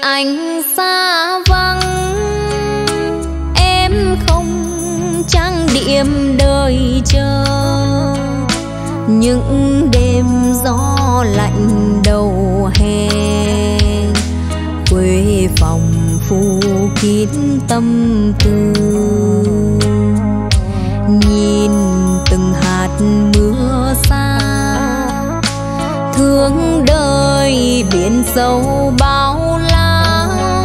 anh xa vắng, em không trang điểm đợi chờ những đêm gió lạnh đầu hè. Quê phòng phủ kín tâm tư, nhìn từng hạt mưa xa, thương đời biển sâu bao la,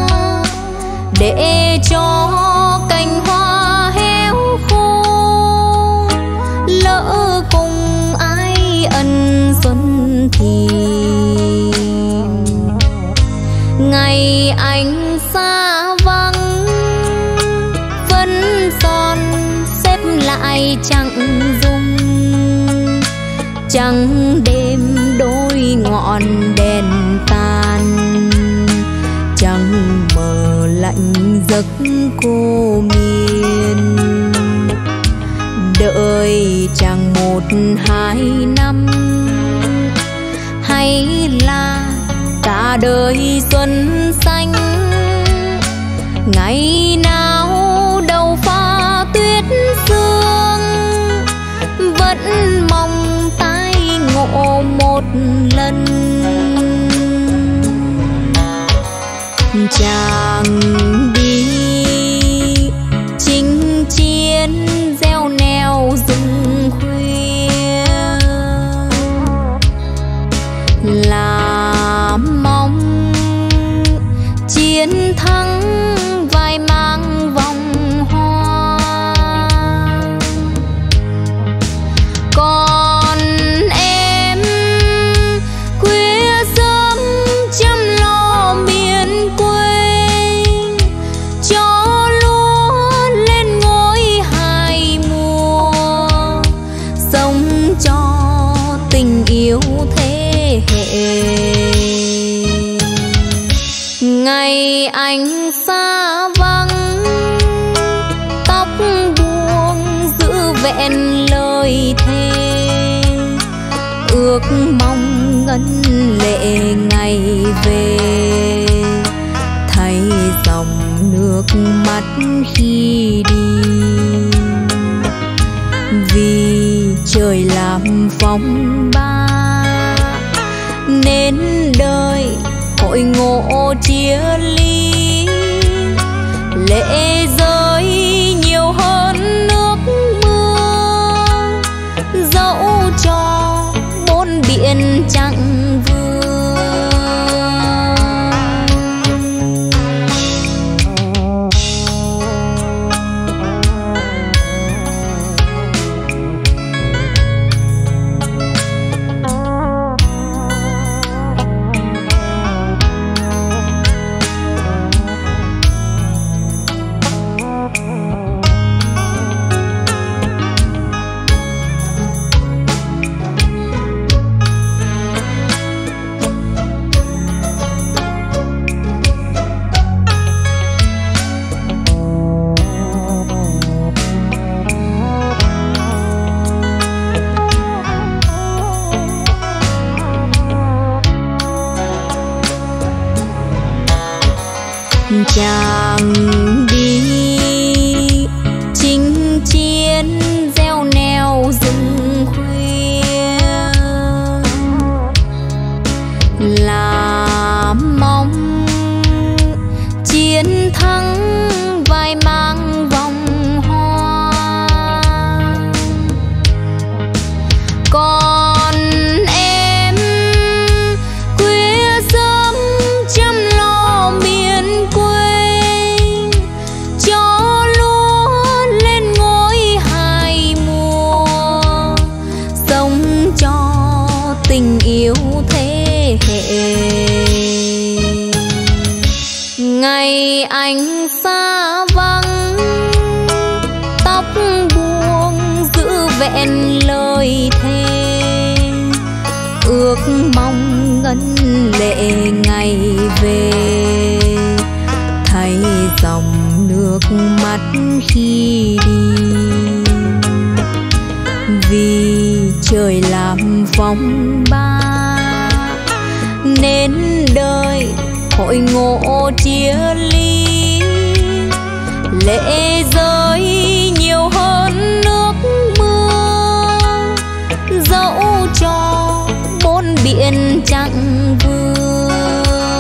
để cho cành hoa héo khô. Lỡ cùng ai ân xuân thì ngày anh xa vắng, vẫn son xếp lại chẳng dung. Trăng đêm đôi ngọn đèn tàn, trăng mờ lạnh giấc cô miên. Đợi chẳng 1-2 năm, hay là cả đời xuân xanh. Ngày nào đầu pha tuyết sương, vẫn mong tái ngộ một lần. Chàng đi chinh chiến gieo neo rừng khuya, là mong chiến thắng vai mang vòng hoa. Còn em khuya sớm chăm lo miền quê, cho lúa lên ngôi hai mùa, sống cho tình yêu thế hệ. Ngày anh xa vắng, tóc buông giữ vẹn lời thề, ước mong ngân lệ ngày về, thay dòng nước mắt khi đi. Vì trời làm phong ba, nên đời hội ngộ chia ly. Lệ rơi nhiều hơn nước mưa, dẫu cho bốn biển chẳng vừa. Chàng đi chinh chiến gieo neo rừng khuya, là mong chiến thắng vai mang vòng hoa. Còn em khuya sớm chăm lo miền quê, cho lúa lên ngôi hai mùa, sống cho tình yêu thế hệ. Ngày anh xa vắng, tóc buông giữ vẹn lời thề, ước mong ngân lệ ngày về, thay dòng nước mắt khi đi. Vì trời làm phong ba, nên đời hội ngộ chia ly. Lệ rơi nhiều hơn nước mưa, dẫu cho bốn biển chẳng vừa.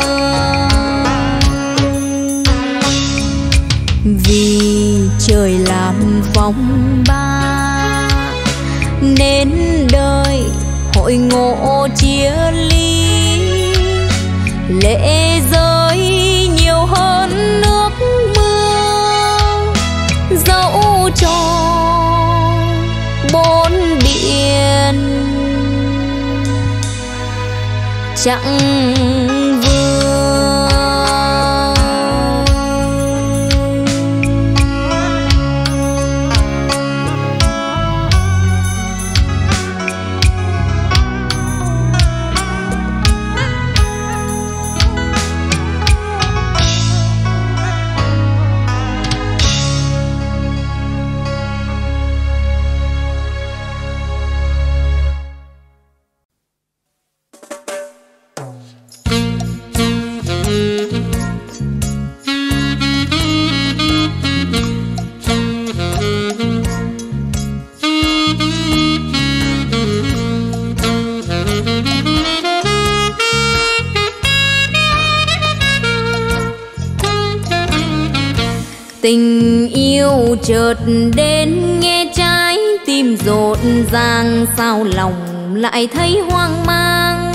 Vì trời làm phong ba nên đời hội ngộ chia ly. Lệ rơi nhiều hơn nước mưa, dẫu cho bốn biển chẳng vừa. Tình yêu chợt đến nghe trái tim rộn ràng, sao lòng lại thấy hoang mang.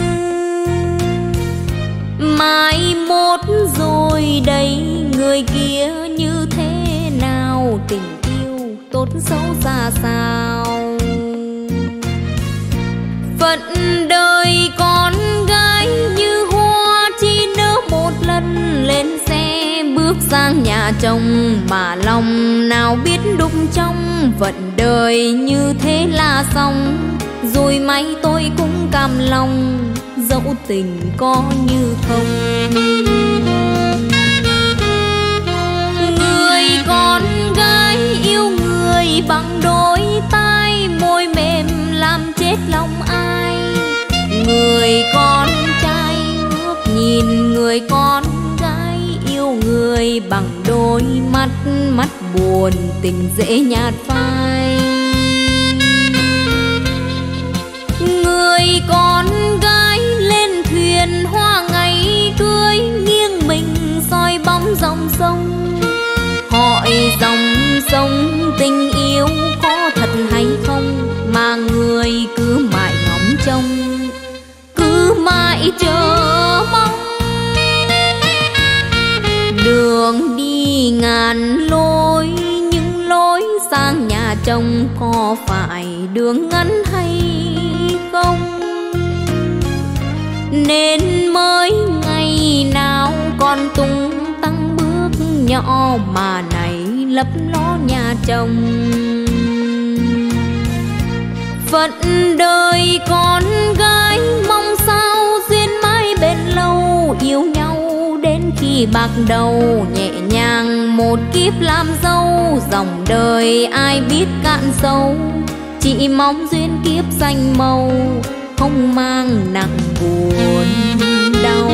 Mai mốt rồi đây người kia như thế nào, tình yêu tốt xấu ra sao. Phận đời con gái như hoa chỉ nỡ một lần lên xe bước sang nhà chồng, mà lòng nào biết đúc trong vận đời như thế là xong. Rồi may tôi cũng cam lòng, dẫu tình có như không. Người con gái yêu người bằng đôi tay, môi mềm làm chết lòng ai. Người con trai ngước nhìn người con gái yêu người bằng đôi mắt, mắt buồn tình dễ nhạt phai. Người con gái lên thuyền hoa ngày cưới, nghiêng mình soi bóng dòng sông. Hỏi dòng sông tình yêu có thật hay không, mà người cứ mãi ngóng trông, cứ mãi chờ mong. Đường đi ngàn lối, nhưng lối sang nhà chồng có phải đường ngắn hay không? Nên mới ngày nào còn tung tăng bước nhỏ, mà này lấp ló nhà chồng. Phận đời con gái mong sao duyên mãi bên lâu, yêu nhau đến khi bạc đầu, nhẹ nhàng một kiếp làm dâu. Dòng đời ai biết cạn sâu, chỉ mong duyên kiếp xanh màu, không mang nặng buồn đau.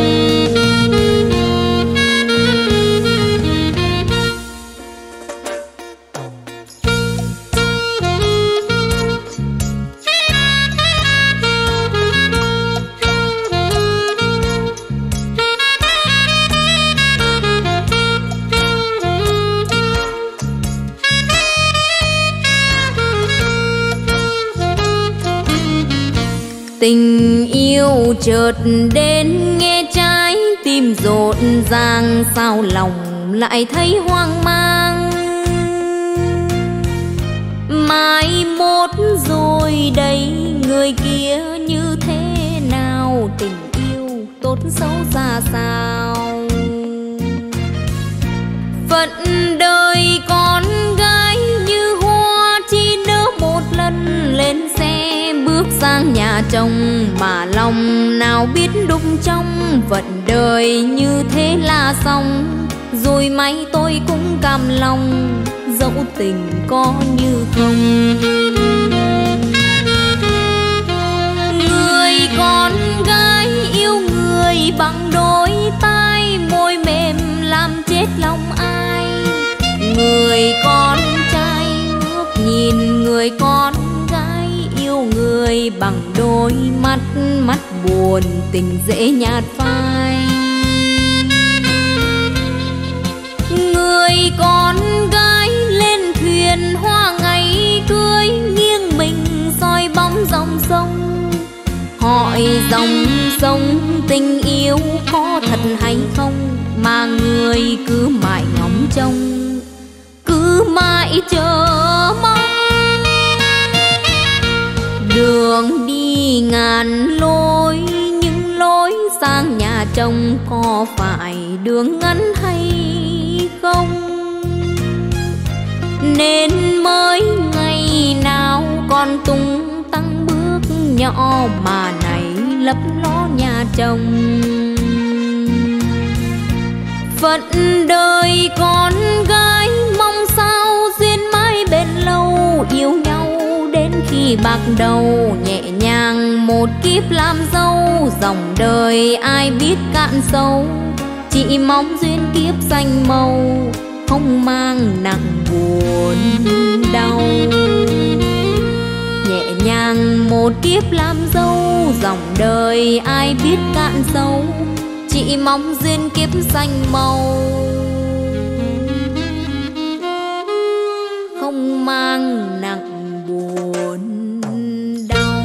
Tình yêu chợt đến nghe trái tim rộn ràng, sao lòng lại thấy hoang mang. Mai mốt rồi đây người kia như thế nào, tình yêu tốt xấu ra sao. Phận đời con gái như hoa chỉ nỡ một lần lên xe bước sang nhà chồng, mà lòng nào biết đúc trong vận đời như thế là xong. Rồi may tôi cũng cam lòng, dẫu tình có như không. Người con gái yêu người bằng đôi tay, người con trai ngước nhìn người con gái, yêu người bằng đôi mắt, mắt buồn tình dễ nhạt phai. Người con gái lên thuyền hoa ngày cưới, nghiêng mình soi bóng dòng sông, hỏi dòng sông tình yêu có thật hay không, mà người cứ mãi ngóng trông, cứ mãi chờ mong. Đường đi ngàn lối, những lối sang nhà chồng có phải đường ngắn hay không? Nên mới ngày nào còn tung tăng bước nhỏ, mà này lấp ló nhà chồng. Phận đời con gái mong sao duyên mãi bền lâu, yêu nhau đến khi bạc đầu, nhẹ nhàng một kiếp làm dâu. Dòng đời ai biết cạn sâu, chỉ mong duyên kiếp xanh màu, không mang nặng buồn đau. Nhẹ nhàng một kiếp làm dâu, dòng đời ai biết cạn sâu, chỉ mong duyên kiếp xanh màu, không mang nặng buồn đau.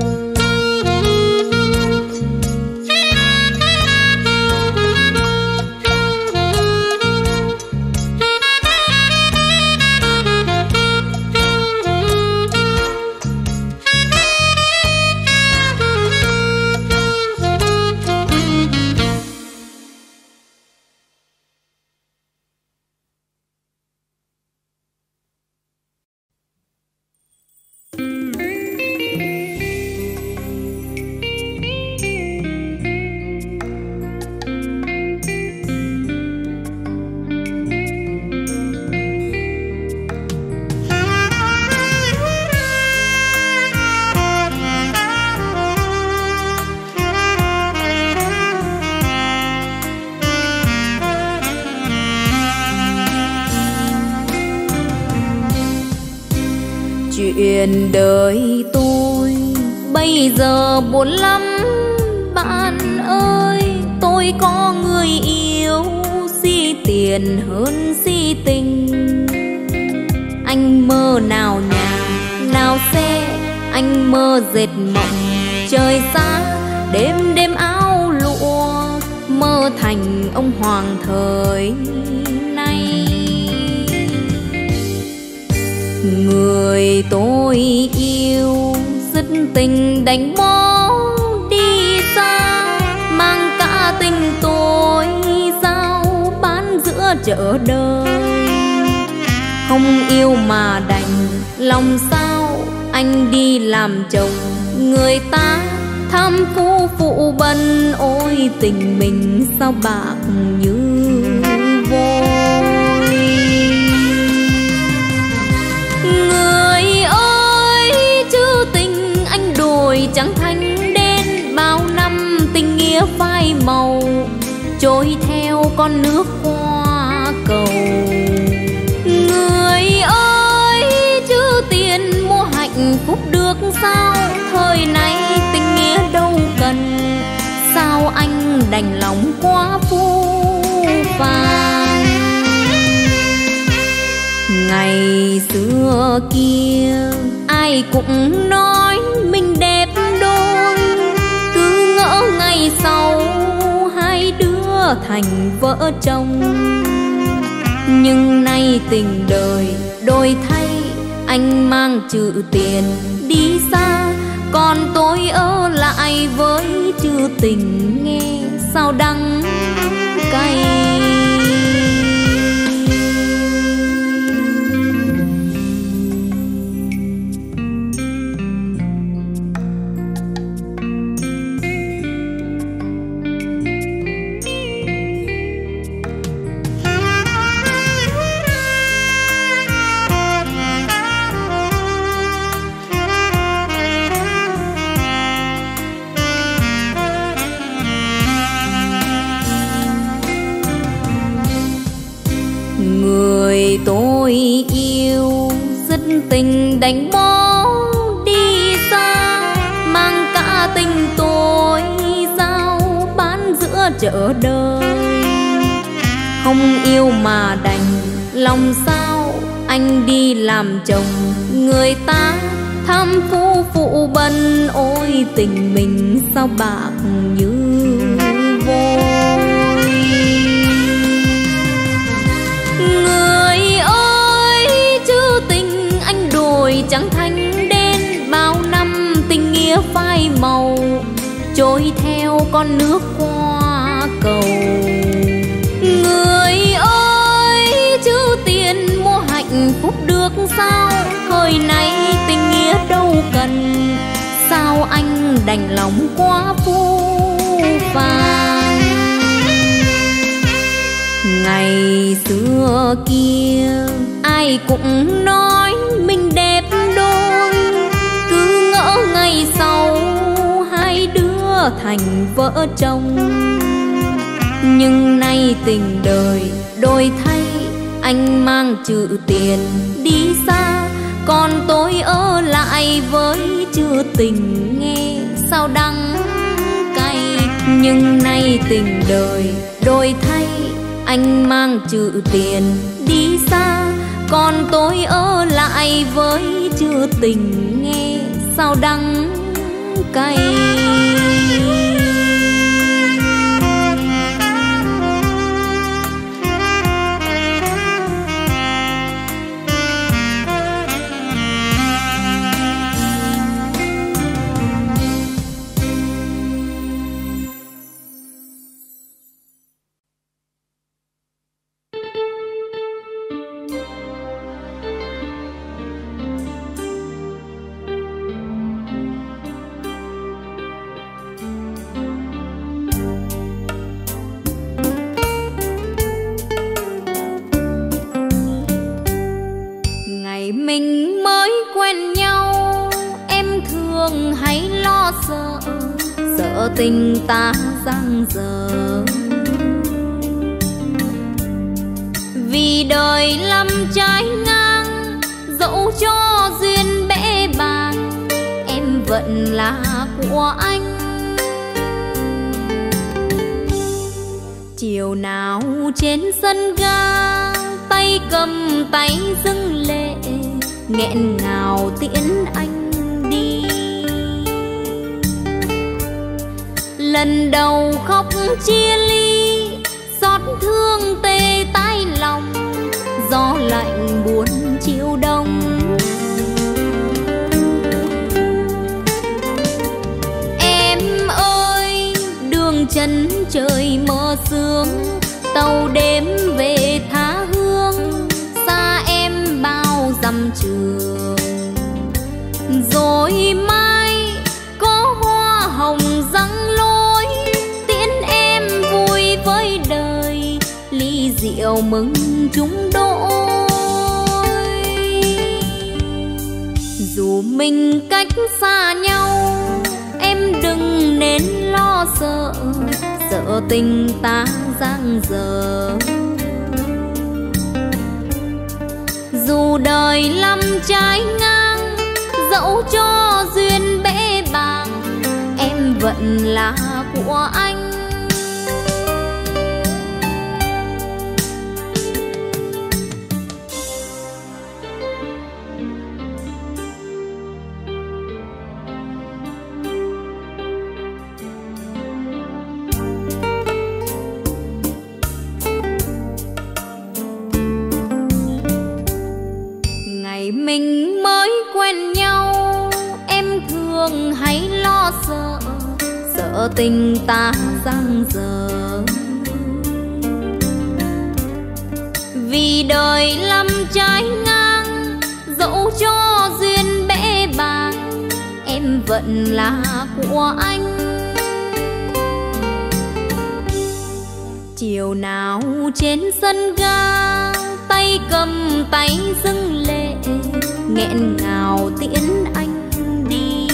Chuyện đời tôi bây giờ buồn lắm bạn ơi, tôi có người yêu si tiền hơn si tình. Anh mơ nào nhà nào xe, anh mơ dệt mộng trời xa, đêm đêm áo lụa mơ thành ông hoàng thời nay. Người tôi yêu dứt tình đánh bỏ đi xa, mang cả tình tôi giao bán giữa chợ đời. Không yêu mà đành lòng sao, anh đi làm chồng người ta tham phú phụ bần. Ôi tình mình sao bạc như vôi. Người ơi chữ tình anh đổi chẳng thành đến, bao năm tình nghĩa phai màu trôi theo con nước qua cầu. Người ơi chữ tiền mua hạnh phúc được sao, thời nay tình nghĩa đâu cần, sao anh đành lòng quá phũ phàng. Ngày xưa kia ai cũng nói mình đẹp đôi, cứ ngỡ ngày sau hai đứa thành vợ chồng. Nhưng nay tình đời đổi thay, anh mang chữ tiền đi xa, còn tôi ở lại với chữ tình nghe sao đắng cay. tình đánh bó đi xa, mang cả tình tôi giao bán giữa chợ đời. Không yêu mà đành lòng sao, anh đi làm chồng người ta tham phú phụ bần. Ôi tình mình sao bạc như vôi. Người ơi chứ tình anh đổi chẳng thành đen, bao năm tình nghĩa phai màu trôi theo con nước qua cầu. Người ơi chứ tiền mua hạnh phúc được sao, thời nay tình nghĩa đâu cần, sao anh đành lòng quá phũ phàng. Ngày xưa kia ai cũng nói mình đẹp đôi, cứ ngỡ ngày sau hai đứa thành vợ chồng. Nhưng nay tình đời đổi thay, anh mang chữ tiền đi xa, còn tôi ở lại với chữ tình nghe sao đắng cay. Nhưng nay tình đời đổi thay, anh mang chữ tiền đi xa, còn tôi ở lại với chữ tình nghe sao đắng cay. Mình mới quen nhau em thường hay lo sợ, sợ tình ta giang dở. Vì đời lắm trái ngang, dẫu cho duyên bẽ bàng, em vẫn là của anh. Chiều nào trên sân ga, tay cầm tay dâng lệ, nghẹn ngào tiễn anh đi. Lần đầu khóc chia ly, xót thương tê tái lòng, gió lạnh buồn chiều đông. Em ơi đường chân trời mơ sương, tàu đêm về tha hương, xa em bao dặm trường. Rồi mai có hoa hồng răng lối, tiễn em vui với đời, ly rượu mừng chúng đôi. Dù mình cách xa nhau, em đừng nên lo sợ, sợ tình ta giang dở. Dù đời lắm trái ngang, dẫu cho duyên bẽ bàng, em vẫn là của anh. Mình mới quen nhau em thường hay lo sợ, sợ tình ta giang dở. Vì đời lắm trái ngang, dẫu cho duyên bẽ bàng, em vẫn là của anh. Chiều nào trên sân ga, tay cầm tay dâng lệ, nghẹn ngào tiễn anh đi.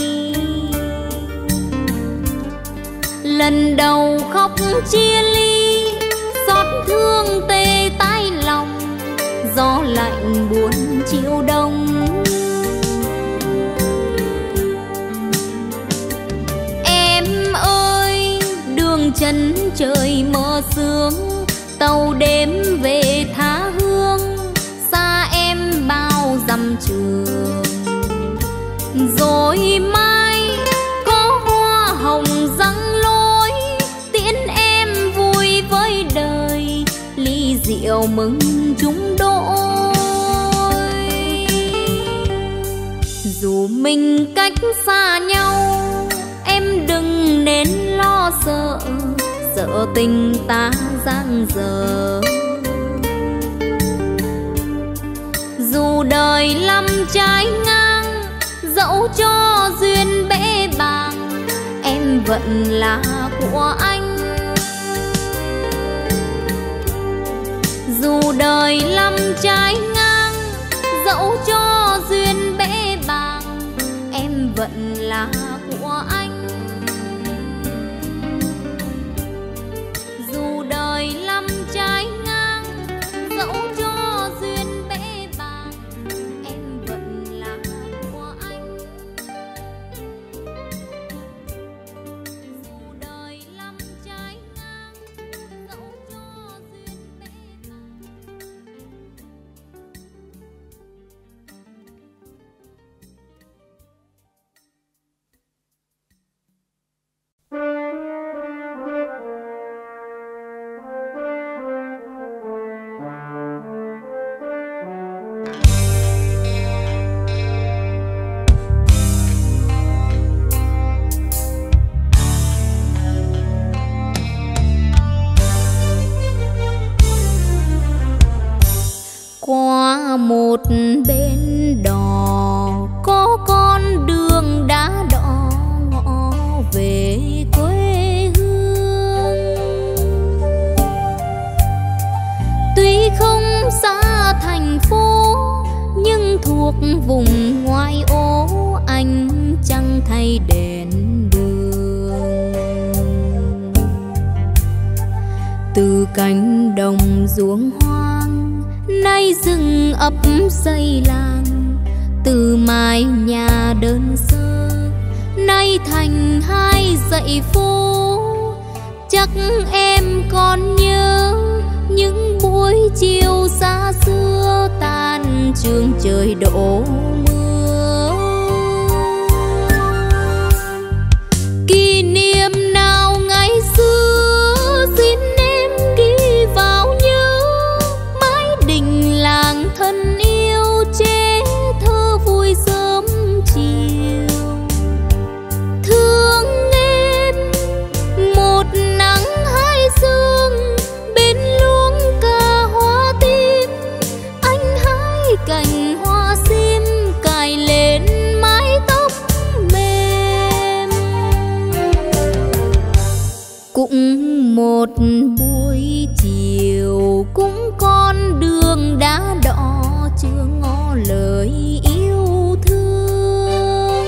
Lần đầu khóc chia ly, xót thương tê tái lòng, gió lạnh buồn chiều đông. chân trời mơ sương, tàu đêm về tha hương, xa em bao dặm trường. Rồi mai có hoa hồng răng lối, tiễn em vui với đời, ly rượu mừng chúng đôi. Dù mình cách xa nhau, em đừng nên lo sợ, sợ tình ta giang dở. Dù đời lắm trái ngang, dẫu cho duyên bẽ bàng, em vẫn là của anh. Dù đời lắm trái ngang, dẫu cho duyên bẽ bàng, em vẫn là của anh. Dù đời lắm trái ngang, dẫu cho duyên bẽ bàng, em vẫn là của anh. Dù đời lắm trái ngang, dẫu cho duyên bẽ bàng. Qua một bên đò có con đường đã đỏ ngõ về quê hương. Tuy không xa thành phố nhưng thuộc vùng ngoại ô, anh chẳng thay đèn đường. Từ cánh đồng ruộng hoang nay rừng ấp xây làng, từ mái nhà đơn sơ nay thành hai dãy phố. Chắc em còn nhớ những buổi chiều xa xưa tan trường trời đổ mưa. Kỷ niệm nào ngày xưa xin em ghi vào nhớ, mái đình làng thân yêu chế thơ vui sớm chiều. Thương em một nắng hai sương, bên luống ca hoa tím, anh hái cành hoa sim cài lên mái tóc mềm. Cũng một buổi chiều, cũng con đường đã đỏ chưa ngỏ lời yêu thương.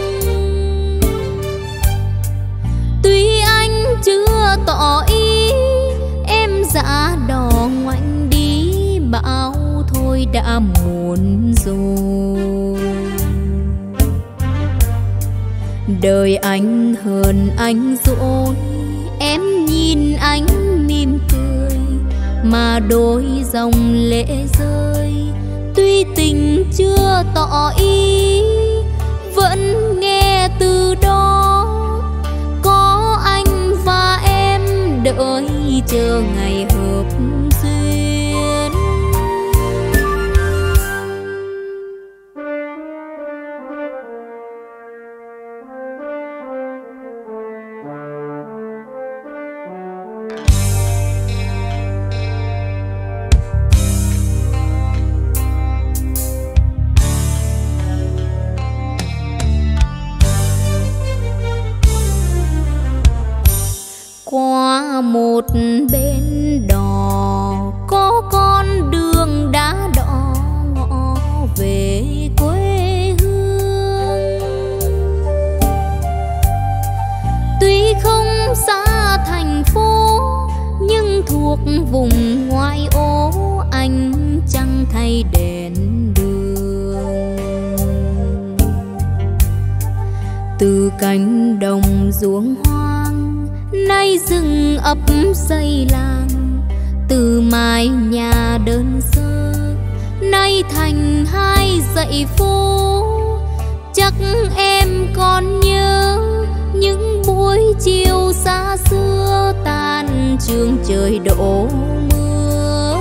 Tuy anh chưa tỏ ý, em dã đò ngoảnh đi, bảo thôi đã muộn rồi. Đời anh hơn anh dỗi, em nhìn anh mỉm cười mà đôi dòng lệ rơi. Tuy tình chưa tỏ ý, vẫn nghe từ đó có anh và em đợi chờ ngày hợp duyên. Qua một bên đò có con đường đã đỏ ngõ về quê hương. Tuy không xa thành phố nhưng thuộc vùng ngoại ô, anh chẳng thay đèn đường. Từ cánh đồng ruộng hoang nay rừng ấp xây làng, từ mái nhà đơn sơ nay thành hai dãy phố. Chắc em còn nhớ những buổi chiều xa xưa tan trường trời đổ mưa.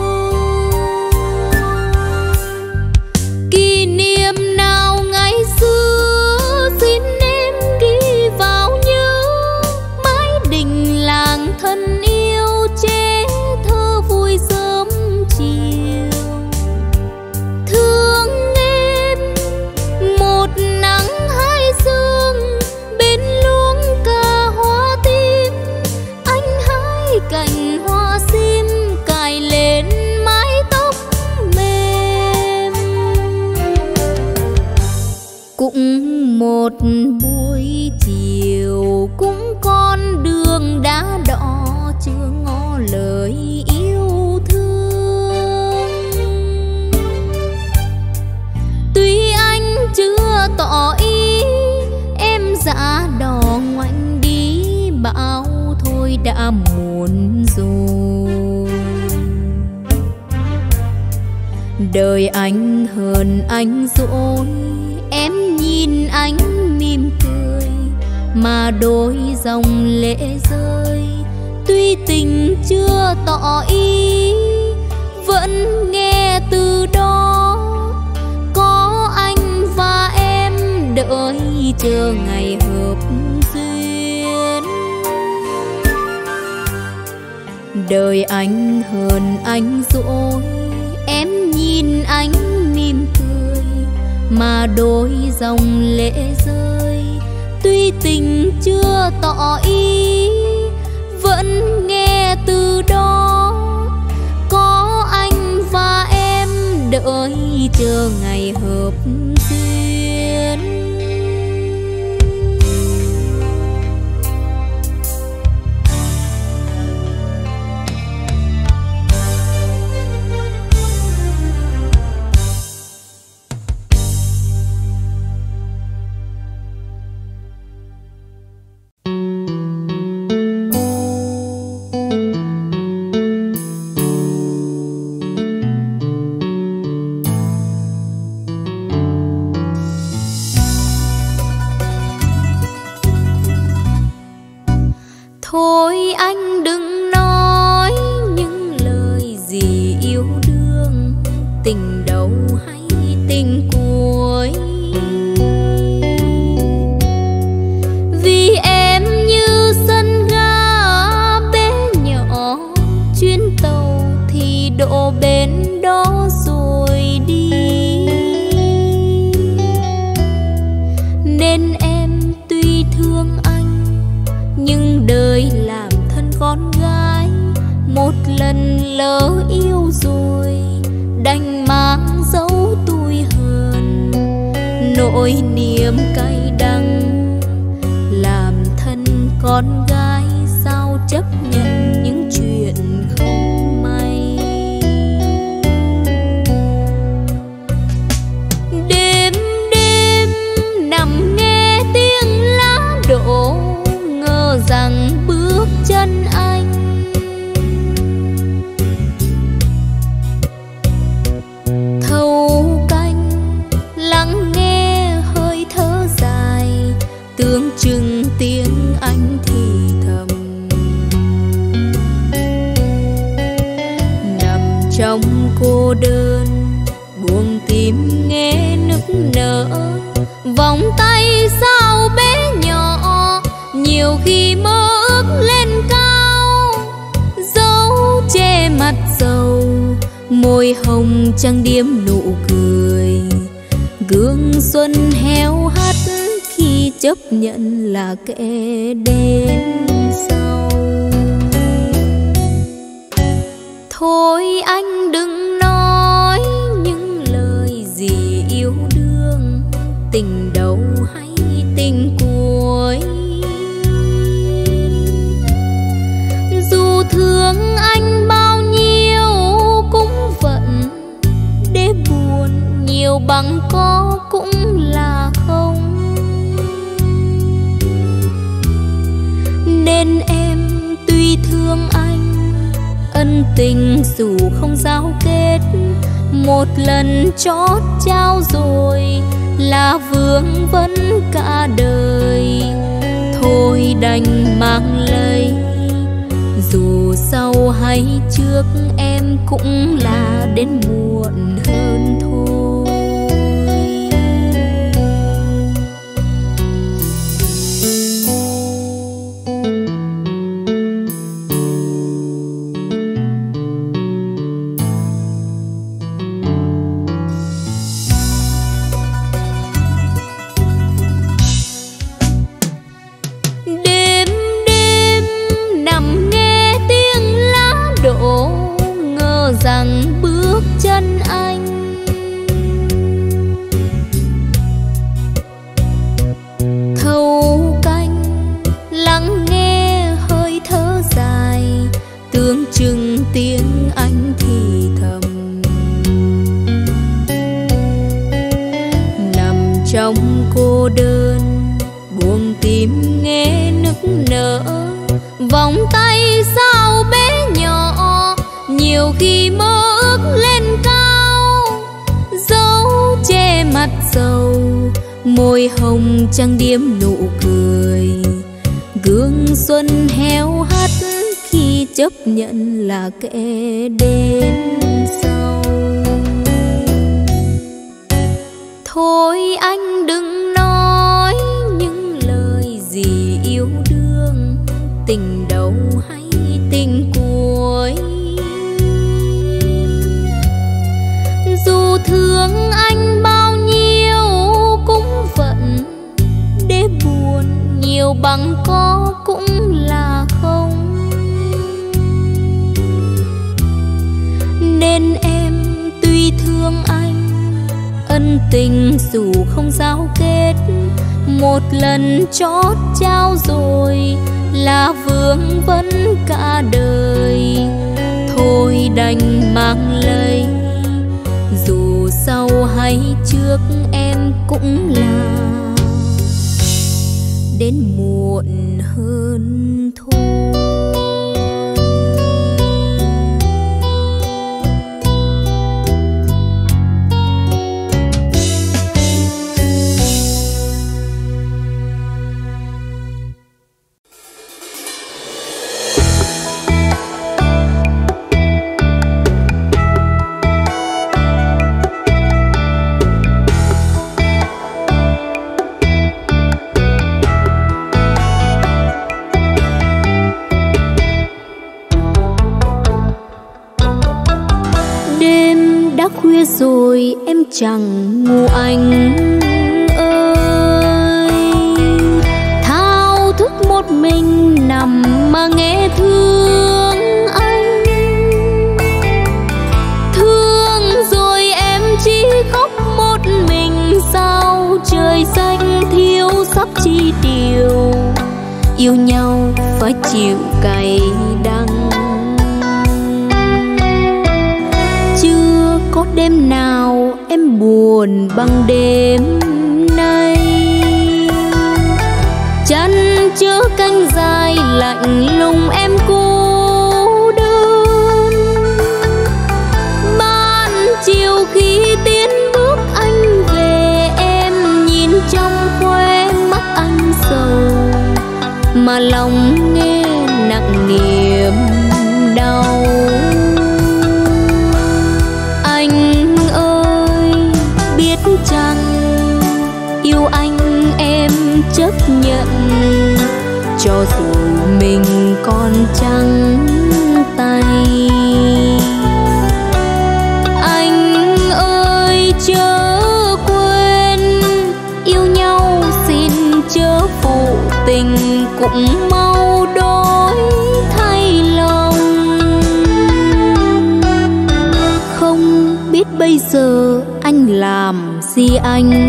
Kỷ niệm nào ngày xưa xin em ghi vào nhớ, mái đình làng thân yêu chế thơ vui sớm chiều. Thương em một nắng hai sương, bên luống ca hoa tím, anh hái cành hoa sim cài lên mái tóc mềm. Cũng một buổi chiều, cũng con đường đã đỏ chưa ngỏ lời yêu thương. Tuy anh chưa tỏ ý, em dạ đò ngoảnh đi, bảo thôi đã muộn rồi. Đời anh hơn anh dỗi, em nhìn anh mỉm cười mà đôi dòng lệ rơi. Tuy tình chưa tỏ ý, vẫn nghe từ đó có anh và em đợi chờ ngày hợp duyên. Đời anh hơn anh dỗi, em nhìn anh mỉm cười mà đôi dòng lệ rơi. Tuy tình chưa tỏ ý, vẫn nghe từ đó có anh và em đợi chờ ngày hợp duyên. Thôi anh đừng nói những lời gì yêu đương, tình đầu hay tình cuối. Vì em như sân ga bé nhỏ, chuyến tàu thì đổ bên đó rồi đi. Nên em tuy thương anh, nhưng đời làm thân con gái, một lần lỡ yêu rồi đành mang dấu tủi hờn. Nỗi niềm cay đắng làm thân con gái, sao chấp nhận những chuyện không may. Đêm đêm nằm nghe tiếng lá đổ, ngờ rằng bước chân anh thâu canh, lắng nghe hơi thở dài, tưởng chừng tiếng anh thì thầm. Nằm trong cô đơn buông tim nghe nức nở, vòng tay sao bé nhỏ, nhiều khi mơ ước lên cao. Dấu che mặt dầu, môi hồng trang điểm nụ cười, gương xuân héo hắt khi chấp nhận là kẻ đến sau. Thôi anh đừng nói những lời gì yêu đương, tình đầu hay tình cuối. Dù thương anh bao nhiêu cũng vẫn để buồn, nhiều bằng có cũng là không. Nên em dù không giao kết, một lần chót trao rồi là vương vấn cả đời. Thôi đành mang lấy, dù sau hay trước em cũng là đến muộn hơn thôi. Rằng bước chân anh thâu canh, lắng nghe hơi thở dài, tưởng chừng tiếng anh thì thầm. Nằm trong cô đơn buông tim nghe nức nở, vòng tay sao bé nhỏ nhiều khi mơ ước lên cao. Dấu che mặt dầu, môi hồng trang điểm nụ cười, gương xuân héo hắt khi chấp nhận là kẻ đến sau. Thôi anh đừng nói những lời gì yêu đương, tình đầu hay tình cuối. Dù thương anh bao nhiêu cũng vẫn để buồn, nhiều bằng có cũng là không. Nên em tuy thương anh, ân tình dù không giao kết, một lần chót trao rồi là vương vấn cả đời. Thôi đành mang lấy, dù sau hay trước em cũng là đến muộn hơn thôi. Khuya rồi em chẳng ngủ anh ơi, thao thức một mình nằm mà nghe thương anh. Thương rồi em chỉ khóc một mình, sao trời xanh thiếu sắp chi điều. Yêu nhau phải chịu cay đắng, có đêm nào em buồn bằng đêm nay. Chăn chứa canh dài lạnh lùng em cô đơn. Ban chiều khi tiến bước anh về, em nhìn trong khóe mắt anh sầu, mà lòng nghe nặng niềm đau. Yêu anh em chấp nhận, cho dù mình còn trắng tay. Anh ơi chớ quên, yêu nhau xin chớ phụ tình, cũng mau đổi thay lòng. Không biết bây giờ anh làm gì anh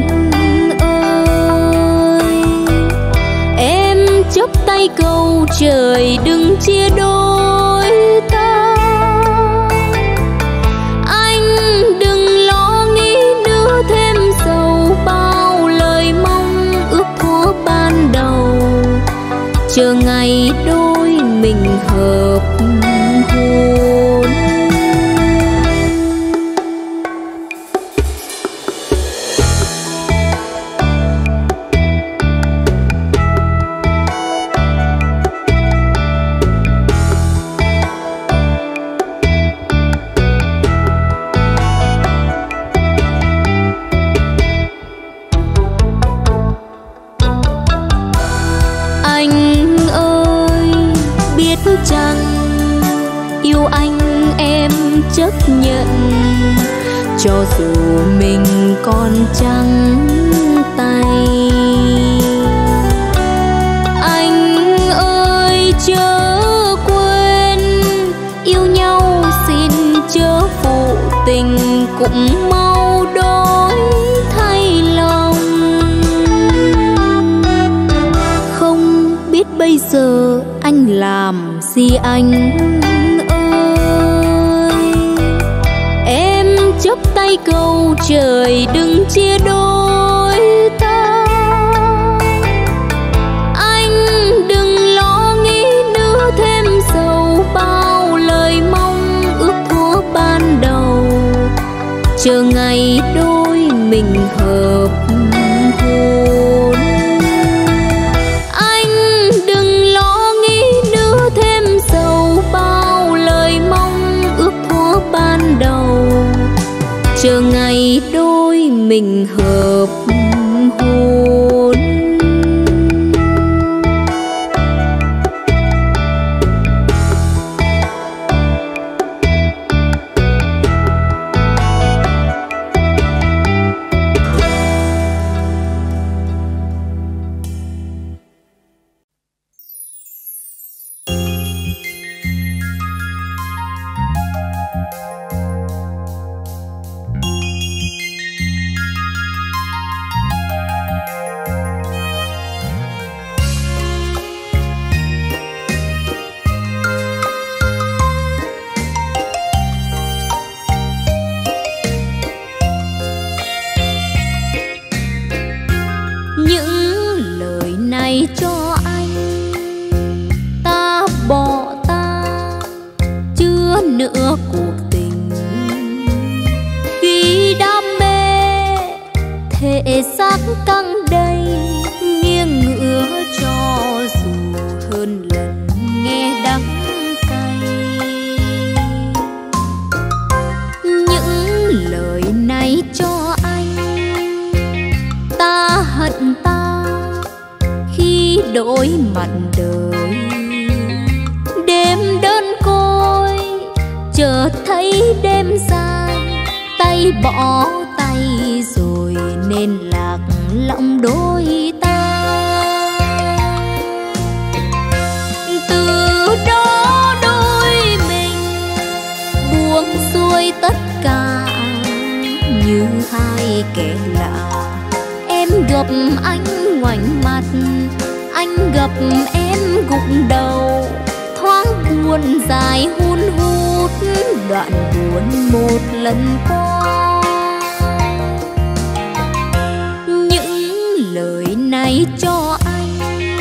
ơi. Em chắp tay cầu trời đừng chia đôi ta. Anh đừng lo nghĩ nữa thêm dầu, bao lời mong ước thuở ban đầu, chờ ngày đôi mình hợp hôn. yêu anh em chấp nhận, cho dù mình còn trắng tay. Anh ơi chớ quên, yêu nhau xin chớ phụ tình, cũng mau đổi thay lòng. Không biết bây giờ anh làm gì anh ơi. Em chắp tay cầu trời đừng chia đôi ta. Anh đừng lo nghĩ nữa thêm sầu, bao lời mong ước thuở ban đầu, chờ ngày đôi mình hợp hôn. Anh đừng lo nghĩ nữa thêm sầu, bao lời mong ước thuở ban đầu, chờ ngày đôi mình hợp hôn. Cho anh ta bỏ ta chưa nữa cuộc tình, khi đam mê thể xác căng đầy, nghiêng ngửa cho dù hơn lần nghe đắng cay. Những lời này cho anh ta hận ta đổi mặt đời. Đêm đơn côi chợt thấy đêm dài, tay bỏ tay rồi nên lạc lòng đôi ta. Từ đó đôi mình buông xuôi tất cả như hai kẻ lạ. Em gặp anh ngoảnh mặt, anh gặp em gục đầu, thoáng buồn dài hun hút đoạn buồn một lần qua. Những lời này cho anh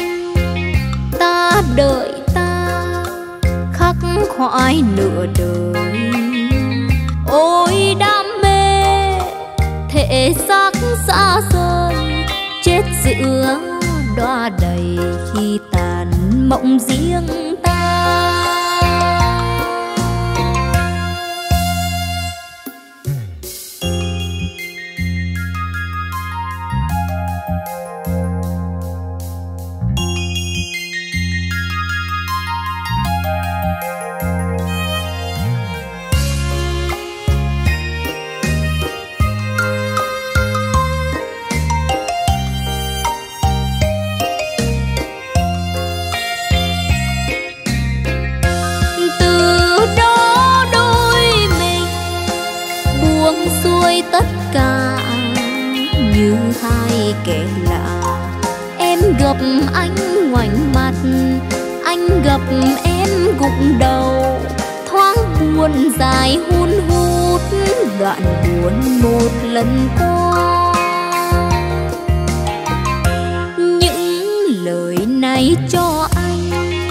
ta đợi ta khắc khoải nửa đời. Ôi đam mê thể xác xa rời, chết giữa đóa đầy khi tàn mộng riêng ta. Tất cả như hai kẻ lạ. Em gặp anh ngoảnh mặt, anh gặp em gục đầu, thoáng buồn dài hun hút đoạn buồn một lần qua. Những lời này cho anh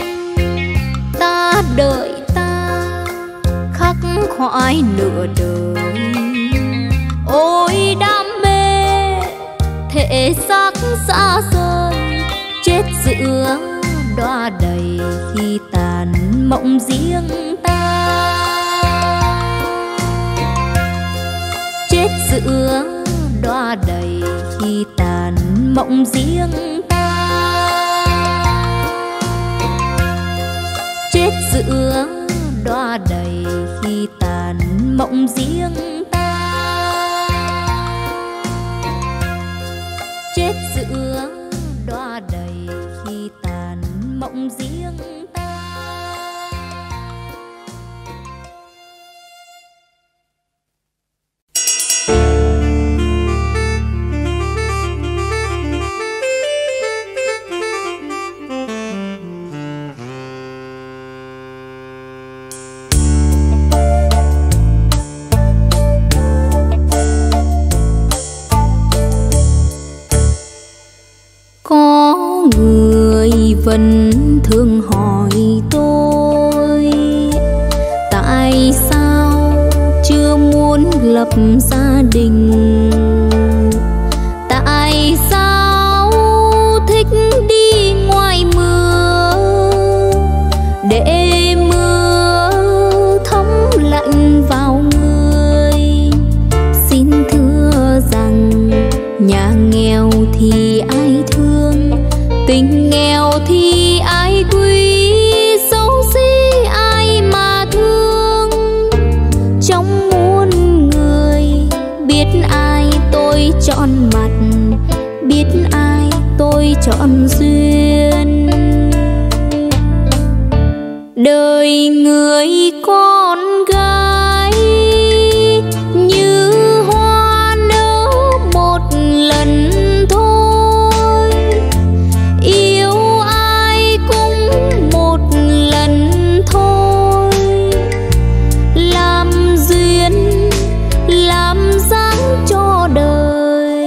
ta đợi ta khắc khoải nửa đời. Ôi đam mê thể xác xa rời, chết giữa đóa đầy khi tàn mộng riêng ta. Chết giữa đóa đầy khi tàn mộng riêng ta. Chết giữa đóa đầy khi tàn mộng riêng ta. Chết giữa đóa đầy khi tàn mộng riêng ta. Có người vẫn thường hỏi tôi tại sao chưa muốn lập gia đình, tại sao thích đi ngoài mưa để mưa thấm lạnh vào người. Xin thưa rằng nhà nghèo thì ai thương, tình nghèo thì ai quý, xấu xí ai mà thương. Trong muôn người biết ai tôi chọn mặt, biết ai tôi chọn duyên. Đời người con gái như hoa nở một lần thôi, yêu ai cũng một lần thôi. Làm duyên làm dáng cho đời,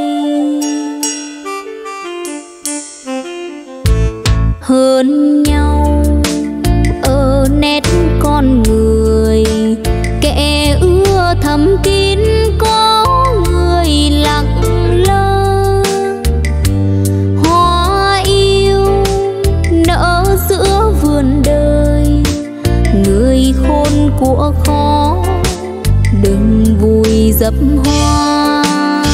hơn nhau ở nét con người. Kẻ ưa thầm kín có người lặng lơ, hoa yêu nở giữa vườn đời. Người khôn của khó đừng vùi dập hoa.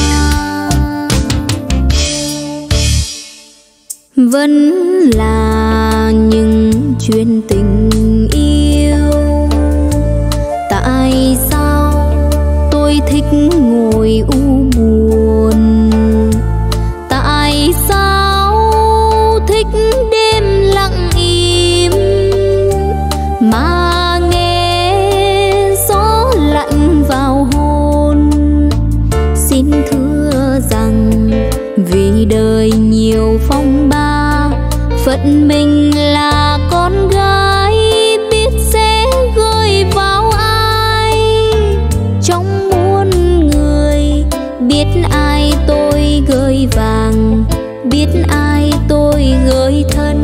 Vẫn là những chuyện tình yêu, tại sao tôi thích ngồi u buồn, tại sao thích đêm lặng im mà nghe gió lạnh vào hồn. Xin thưa rằng vì đời nhiều phong ba, phận mình là con gái biết sẽ gửi vào ai. Trong muôn người biết ai tôi gửi vàng, biết ai tôi gửi thân.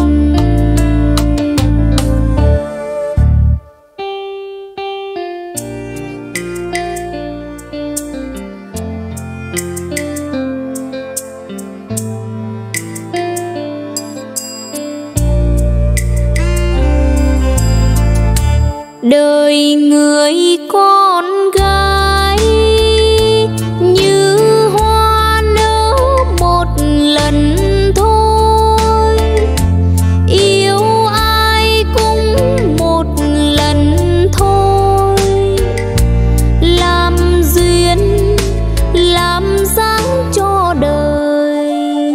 Đời người con gái như hoa nở một lần thôi, yêu ai cũng một lần thôi. Làm duyên làm dáng cho đời,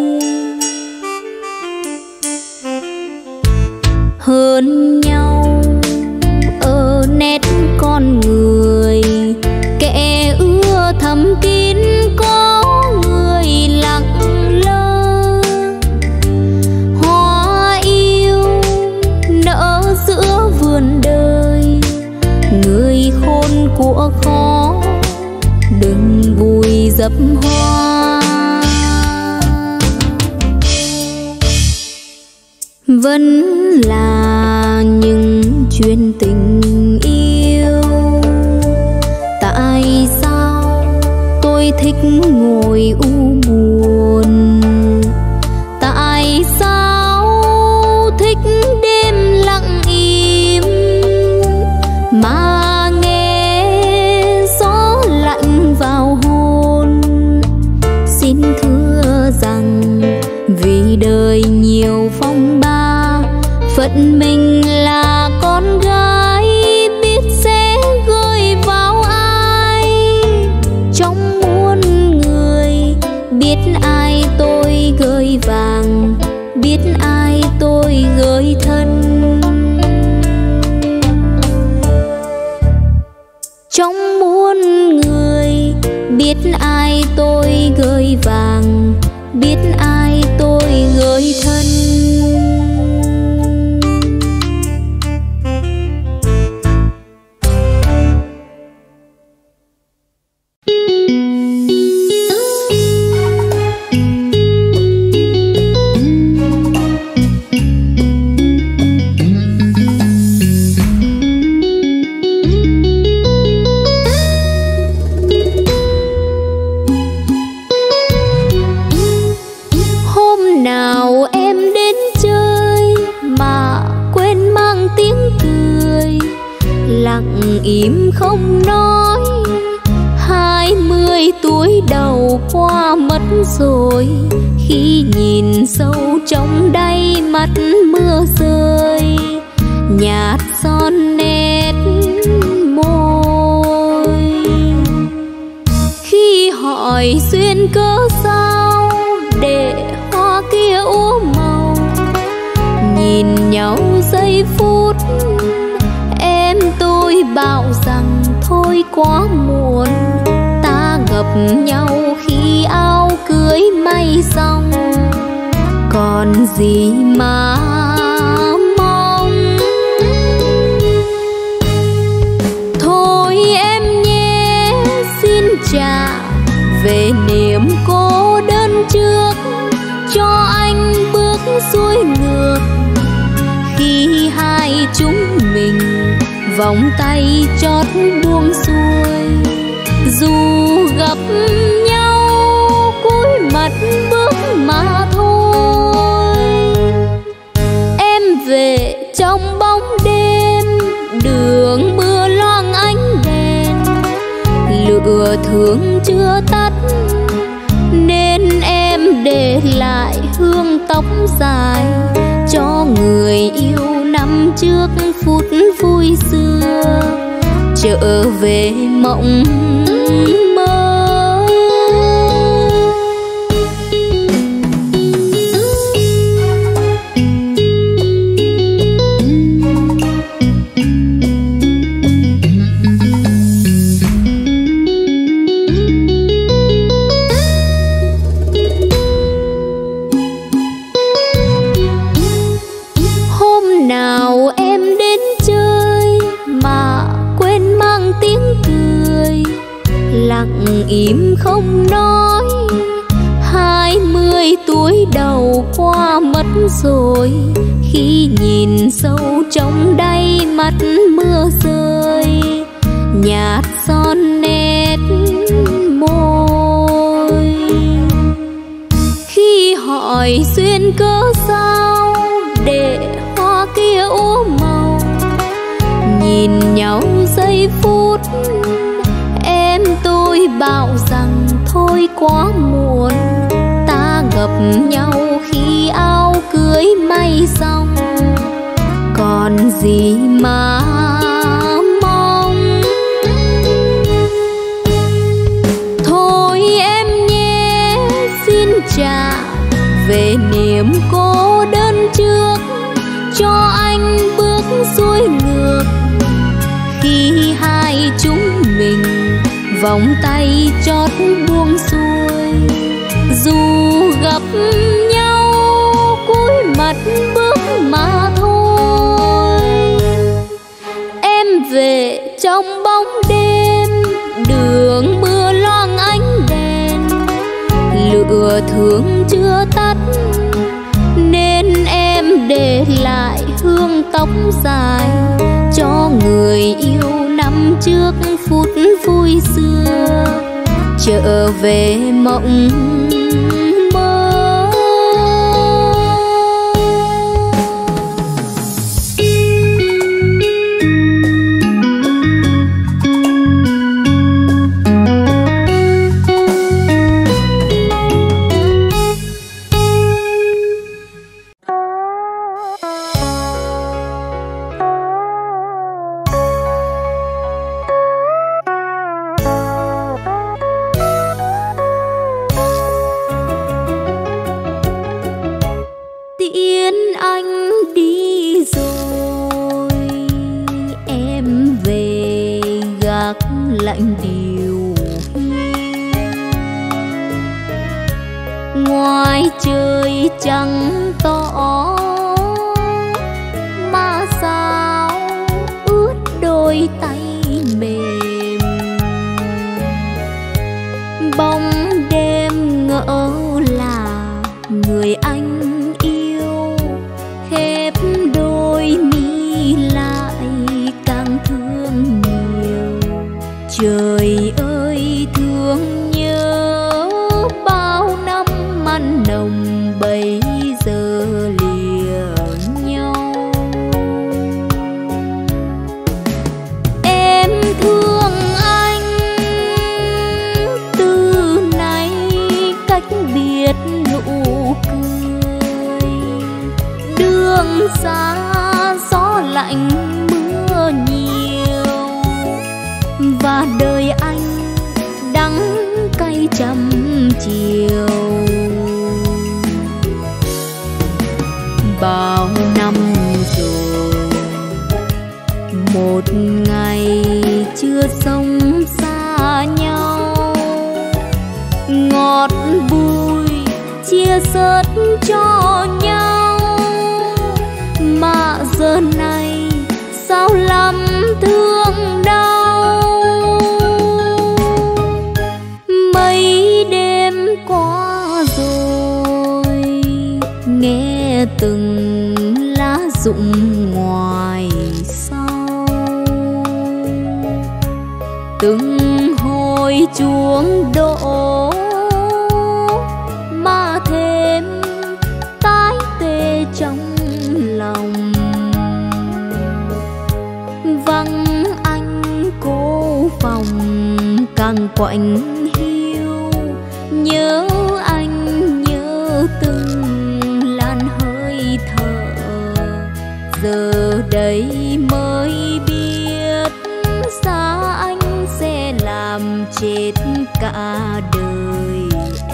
hơn nhau ở nét con người. Kẻ ưa thầm kín có người lặng lơ, hoa yêu nở giữa vườn đời. Người khôn của khó đừng vùi dập hoa. Vẫn là những chuyện tình yêu, tại sao tôi thích ngồi u buồn, tại sao thích đêm lặng im mà nghe gió lạnh vào hồn. Xin thưa rằng vì đời nhiều phong ba, phận mình là con gái gửi vàng, biết ai tôi gửi thân. Trong muôn người biết ai tôi gửi vàng, biết ai tôi gửi thân. Im không nói, 20 tuổi đầu qua mất rồi. Khi nhìn sâu trong đáy mắt mưa rơi, nhạt son nét môi. Khi hỏi duyên cớ sao để hoa kia úa màu, nhìn nhau giây phút tôi bảo rằng thôi quá muộn. Ta gặp nhau khi áo cưới may xong, còn gì mà mong. Thôi em nhé, xin trả về niềm cô đơn trước, cho anh bước xuôi ngược. Khi hai chúng mình vòng tay chót buông xuôi, dù gặp nhau cúi mặt bước mà thôi. Em về trong bóng đêm, đường mưa loang ánh đèn, lửa thương chưa tắt nên em để lại hương tóc dài cho người yêu năm trước phút vui xưa trở về mộng mơ. Im không nói, 20 tuổi đầu qua mất rồi. Khi nhìn sâu trong đáy mắt mưa rơi, nhạt son nét môi. Khi hỏi duyên cớ sao để hoa kia úa màu, nhìn nhau giây phút tôi bảo rằng thôi quá muộn. Ta gặp nhau khi áo cưới may xong, còn gì mà mong. Thôi em nhé, xin trả về niềm cô đơn trước, cho anh bước xuôi ngược. Khi hai chúng mình vòng tay chót buông xuôi, dù gặp nhau cúi mặt bước mà thôi. Em về trong bóng đêm, đường mưa loang ánh đèn, lửa thương chưa tắt nên em để lại hương tóc dài cho người yêu năm trước phút vui xưa trở về mộng mơ. lạnh điều hiu. Ngoài trời trắng tỏ mà sao ướt đôi tay mềm. Bóng đêm ngỡ là người anh yêu, khép đôi mi lại càng thương nhiều. Trời ơi thương nhớ bao năm mặn nồng bây giờ lìa nhau. Em thương anh từ nay cách biệt nụ cười. Đường xa gió lạnh mưa nhiều, và đời anh đắng cay trăm chiều. Bao năm rồi một ngày chưa sống xa nhau, ngọt bùi chia sớt cho nhau. Mà giờ này sao lắm thương đau. Mấy đêm qua rồi nghe từng lá rụng ngoài sau, từng hồi chuông đổ mà thêm tái tê trong lòng. Vắng anh cô phòng càng quạnh hiu, nhớ anh nhớ từng làn hơi thở. Giờ đây mới biết xa anh sẽ làm chết cả đời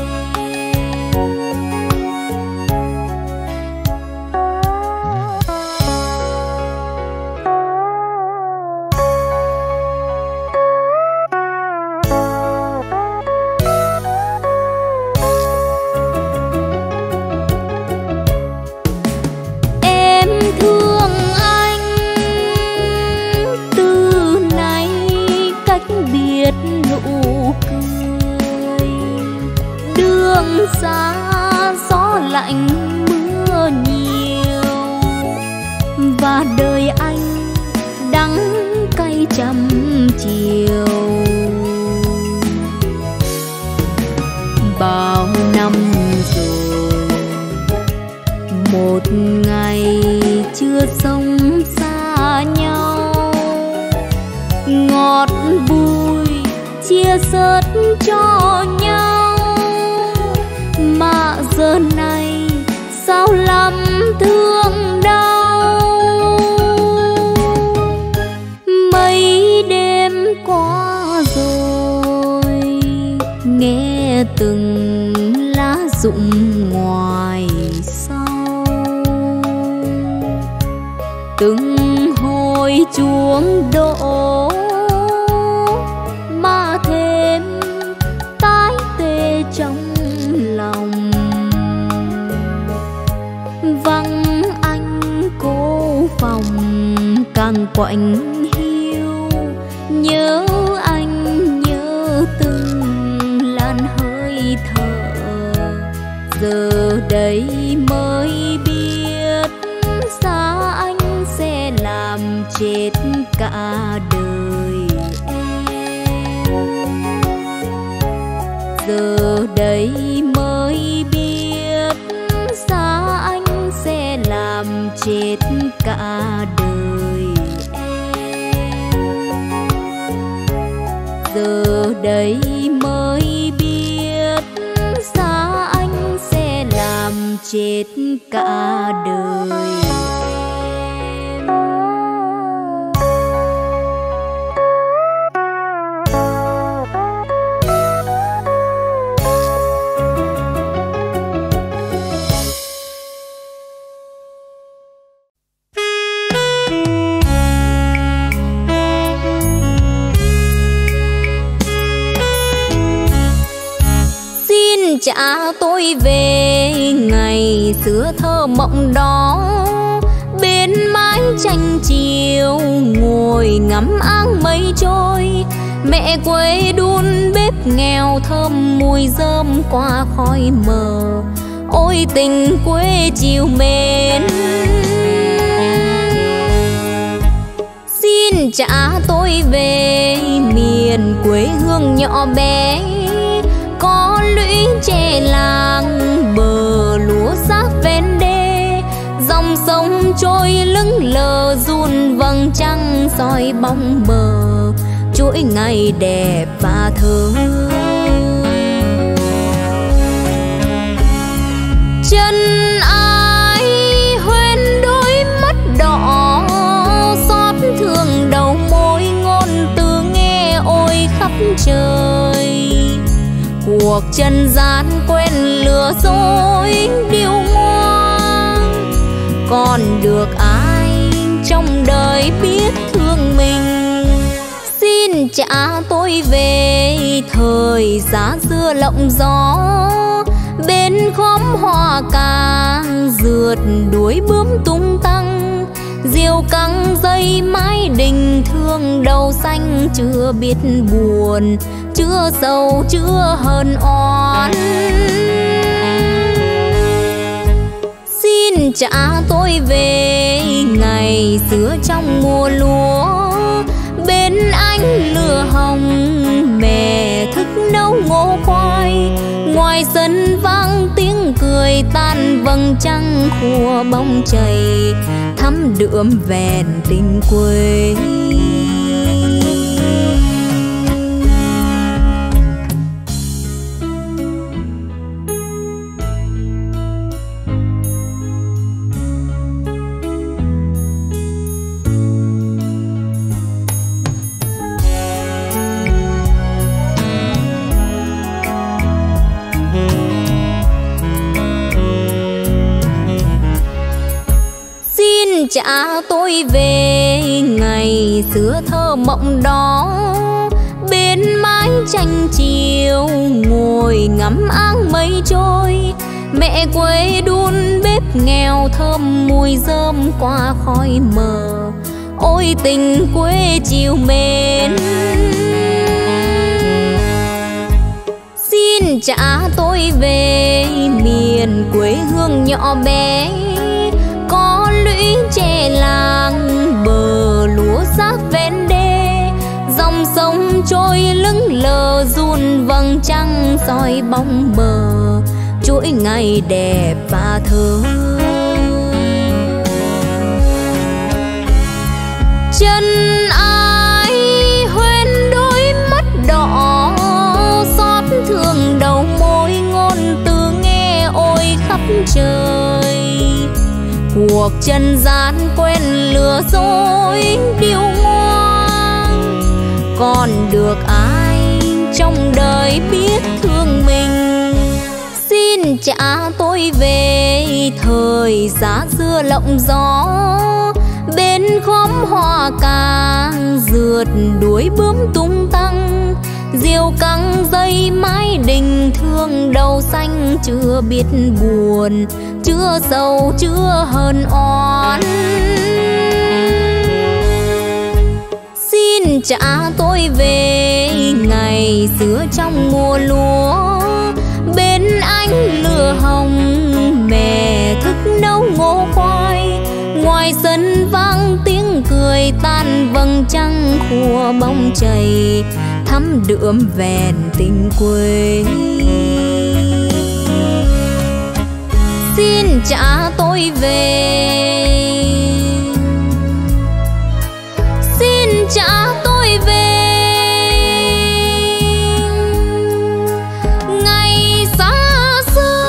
em. Thương anh từ nay cách biệt nụ cười. Đường xa gió lạnh mưa nhiều, và đời anh đắng cay trăm chiều. Bao năm rồi một ngày chưa sống xa nhau, ngọt bùi chia sớt cho nhau. Mà giờ này sao lắm thương đau. Mấy đêm qua rồi nghe từng lá rụng ngoài sau, từng hồi chuông đổ mà thêm tái tê trong lòng. Vắng anh cô phòng càng quạnh hiu, nhớ anh nhớ từng làn hơi thở. Giờ đây mới biết xa anh sẽ làm chết cả đời em. Giờ đây mới biết xa anh sẽ làm chết cả đời em. Giờ đây mới biết xa anh sẽ làm chết cả đời em. trả tôi về ngày xưa thơ mộng đó, bên mái tranh chiều ngồi ngắm áng mây trôi. Mẹ quê đun bếp nghèo thơm mùi rơm qua khói mờ. Ôi tình quê chiều mến, xin trả tôi về miền quê hương nhỏ bé, có lũy tre làng bờ lúa xác ven đê. Dòng sông trôi lững lờ run vầng trăng soi bóng bờ, chuỗi ngày đẹp và thơ. Chân ai hoen đôi mắt đỏ, xót thương đầu môi ngôn từ nghe ôi khắp trời. Cuộc trần gian quen lừa dối điêu ngoa, còn được ai trong đời biết thương mình. Xin trả tôi về thời giá dưa lộng gió, bên khóm hoa cà rượt đuổi bướm tung tăng. Diều căng dây mái đình thương đầu xanh chưa biết buồn, chưa sầu chưa hờn oán. Xin trả tôi về ngày xưa trong mùa lúa, bên anh lửa hồng mẹ thức nấu ngô khoai. Ngoài sân vang tiếng cười tan vầng trăng khua bóng chày, thắm đượm vẹn tình quê. Trả tôi về ngày xưa thơ mộng đó, bên mái tranh chiều ngồi ngắm áng mây trôi. Mẹ quê đun bếp nghèo thơm mùi rơm qua khói mờ. Ôi tình quê chiều mến, xin trả tôi về miền quê hương nhỏ bé, có lũy tre làng bờ lúa xác ven đê. Dòng sông trôi lững lờ run vầng trăng soi bóng bờ, chuỗi ngày đẹp và thơ. Chân ai hoen đôi mắt đỏ, xót thương đầu môi ngôn từ nghe ôi khắp trời. Cuộc trần gian quen lừa dối điêu ngoa, còn được ai trong đời biết thương mình. Xin trả tôi về thời giá dưa lộng gió, bên khóm hoa cà rượt đuổi bướm tung tăng. Diều căng dây mái đình thương đầu xanh chưa biết buồn, chưa sầu chưa hờn oán. Xin trả tôi về ngày xưa trong mùa lúa, bên anh lửa hồng mẹ thức nấu ngô khoai. Ngoài sân vang tiếng cười tan vầng trăng khua bóng chày, thắm đượm vẹn tình quê. Xin trả tôi về, xin trả tôi về ngày xa xưa.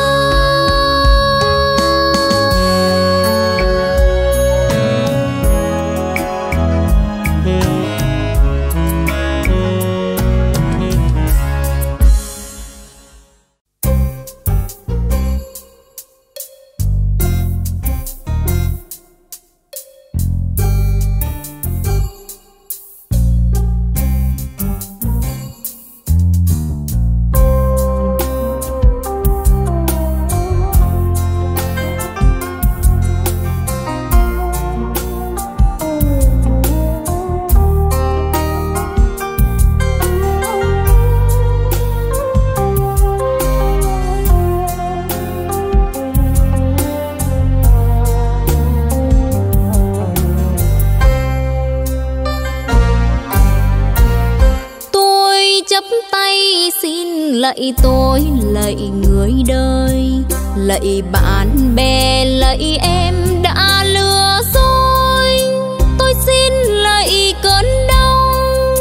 lạy tôi, lạy người đời, lạy bạn bè, lạy em đã lừa dối. Tôi xin lạy cơn đau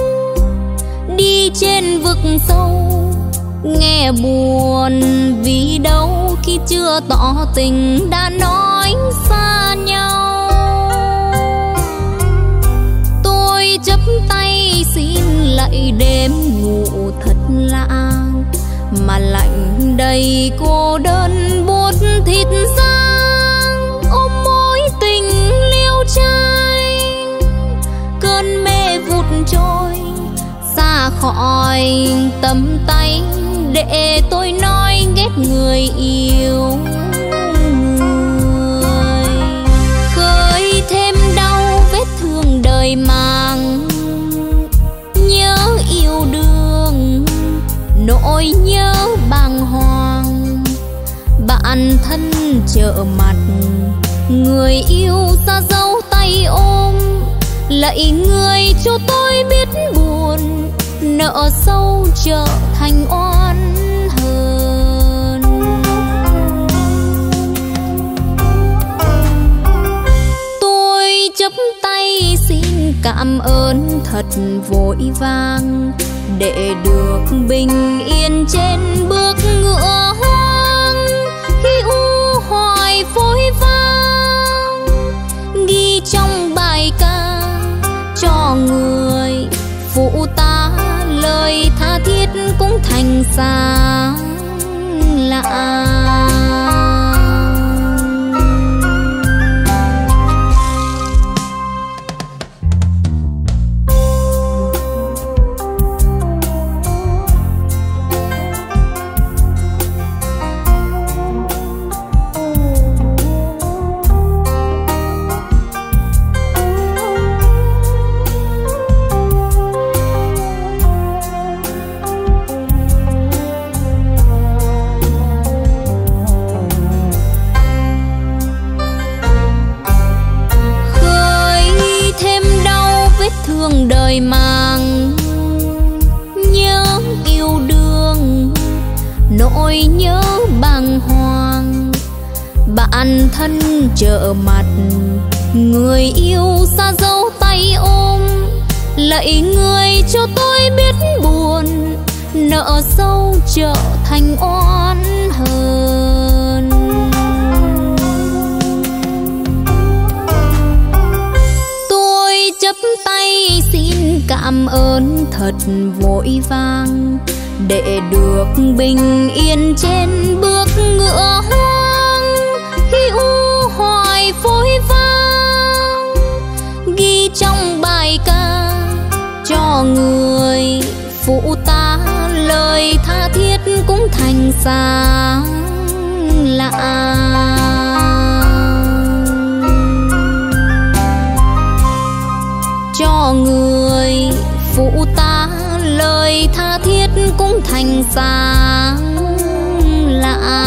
đi trên vực sâu, nghe buồn vì đâu khi chưa tỏ tình đã nói xa nhau. Tôi chắp tay xin lạy đêm ngủ thật lạ, mà lạnh đầy cô đơn buốt thịt giang, ôm mối tình liêu trai. Cơn mê vụt trôi xa khỏi tầm tay, để tôi nói ghét người yêu người. Khơi thêm đau vết thương đời mang, nhớ yêu đương nỗi nhớ bàng hoàng. Bạn thân trợ mặt, người yêu xa dấu tay ôm, lạy người cho tôi biết buồn, nợ sâu trở thành oan hờn. Tôi chắp tay xin cảm ơn thật vội vàng, để được bình yên trên bước ngựa hoang. Khi u hoài phôi vang, ghi trong bài ca cho người phụ ta, lời tha thiết cũng thành xa lạ. Thương đời mang, nhớ yêu đương nỗi nhớ bàng hoàng. Bạn thân trợ mặt, người yêu xa dấu tay ôm, lạy người cho tôi biết buồn, nợ sâu trở thành oan hờn. Chắp tay xin cảm ơn thật vội vàng, để được bình yên trên bước ngựa hoang. Khi u hoài phôi vang, ghi trong bài ca cho người phụ ta, lời tha thiết cũng thành xa lạ. Cho người phụ ta, lời tha thiết cũng thành xa lạ.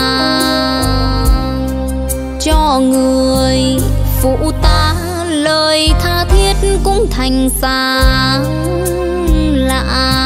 Cho người phụ ta, lời tha thiết cũng thành xa lạ.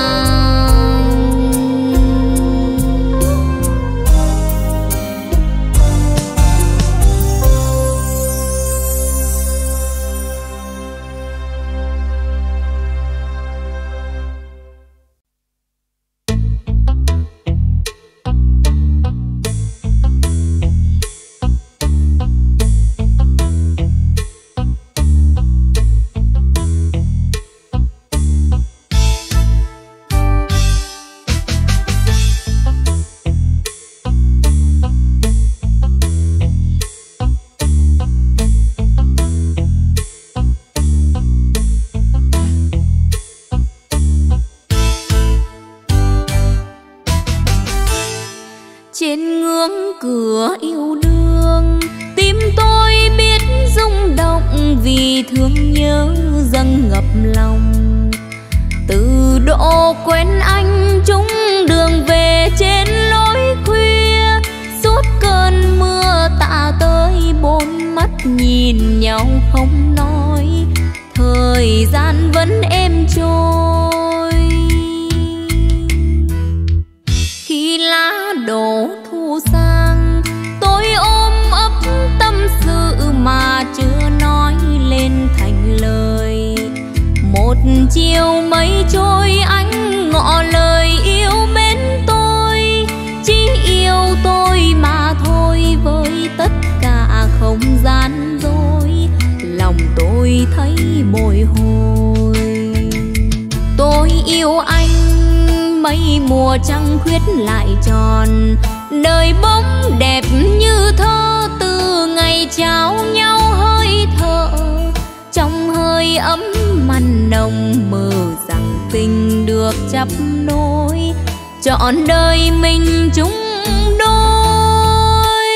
Trên ngưỡng cửa yêu đương, tim tôi biết rung động vì thương nhớ dâng ngập lòng. Từ độ quen anh chung đường về trên lối khuya, suốt cơn mưa tạ tới bốn mắt nhìn nhau không nói, thời gian vẫn êm trôi. tất cả không gian dối, lòng tôi thấy bồi hồi. Tôi yêu anh mấy mùa trăng khuyết lại tròn, đời bỗng đẹp như thơ từ ngày trao nhau hơi thở. Trong hơi ấm mặn nồng mơ rằng tình được chấp nối, trọn đời mình chung đôi.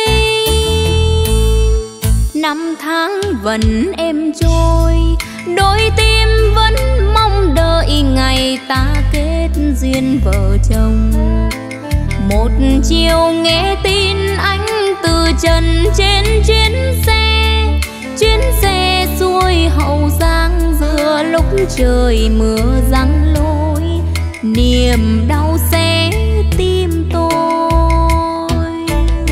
Năm tháng vẫn êm trôi, đôi tim vẫn mong đợi ngày ta kết duyên vợ chồng. Một chiều nghe tin anh từ trần trên chuyến xe xuôi Hậu Giang, giữa lúc trời mưa giăng lối, niềm đau xé tim tôi.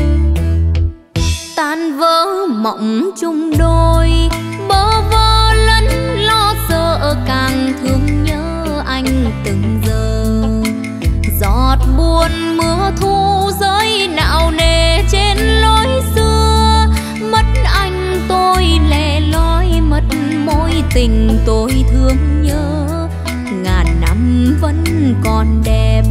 Tan vỡ mộng chung đôi, bơ vơ lẫn lo sợ, càng thương nhớ anh từng giờ. Giọt buồn mưa thu rơi nặng nề trên lối xưa, mất anh tôi lẻ loi, mất mối tình tôi thương nhớ, ngàn năm vẫn còn đẹp.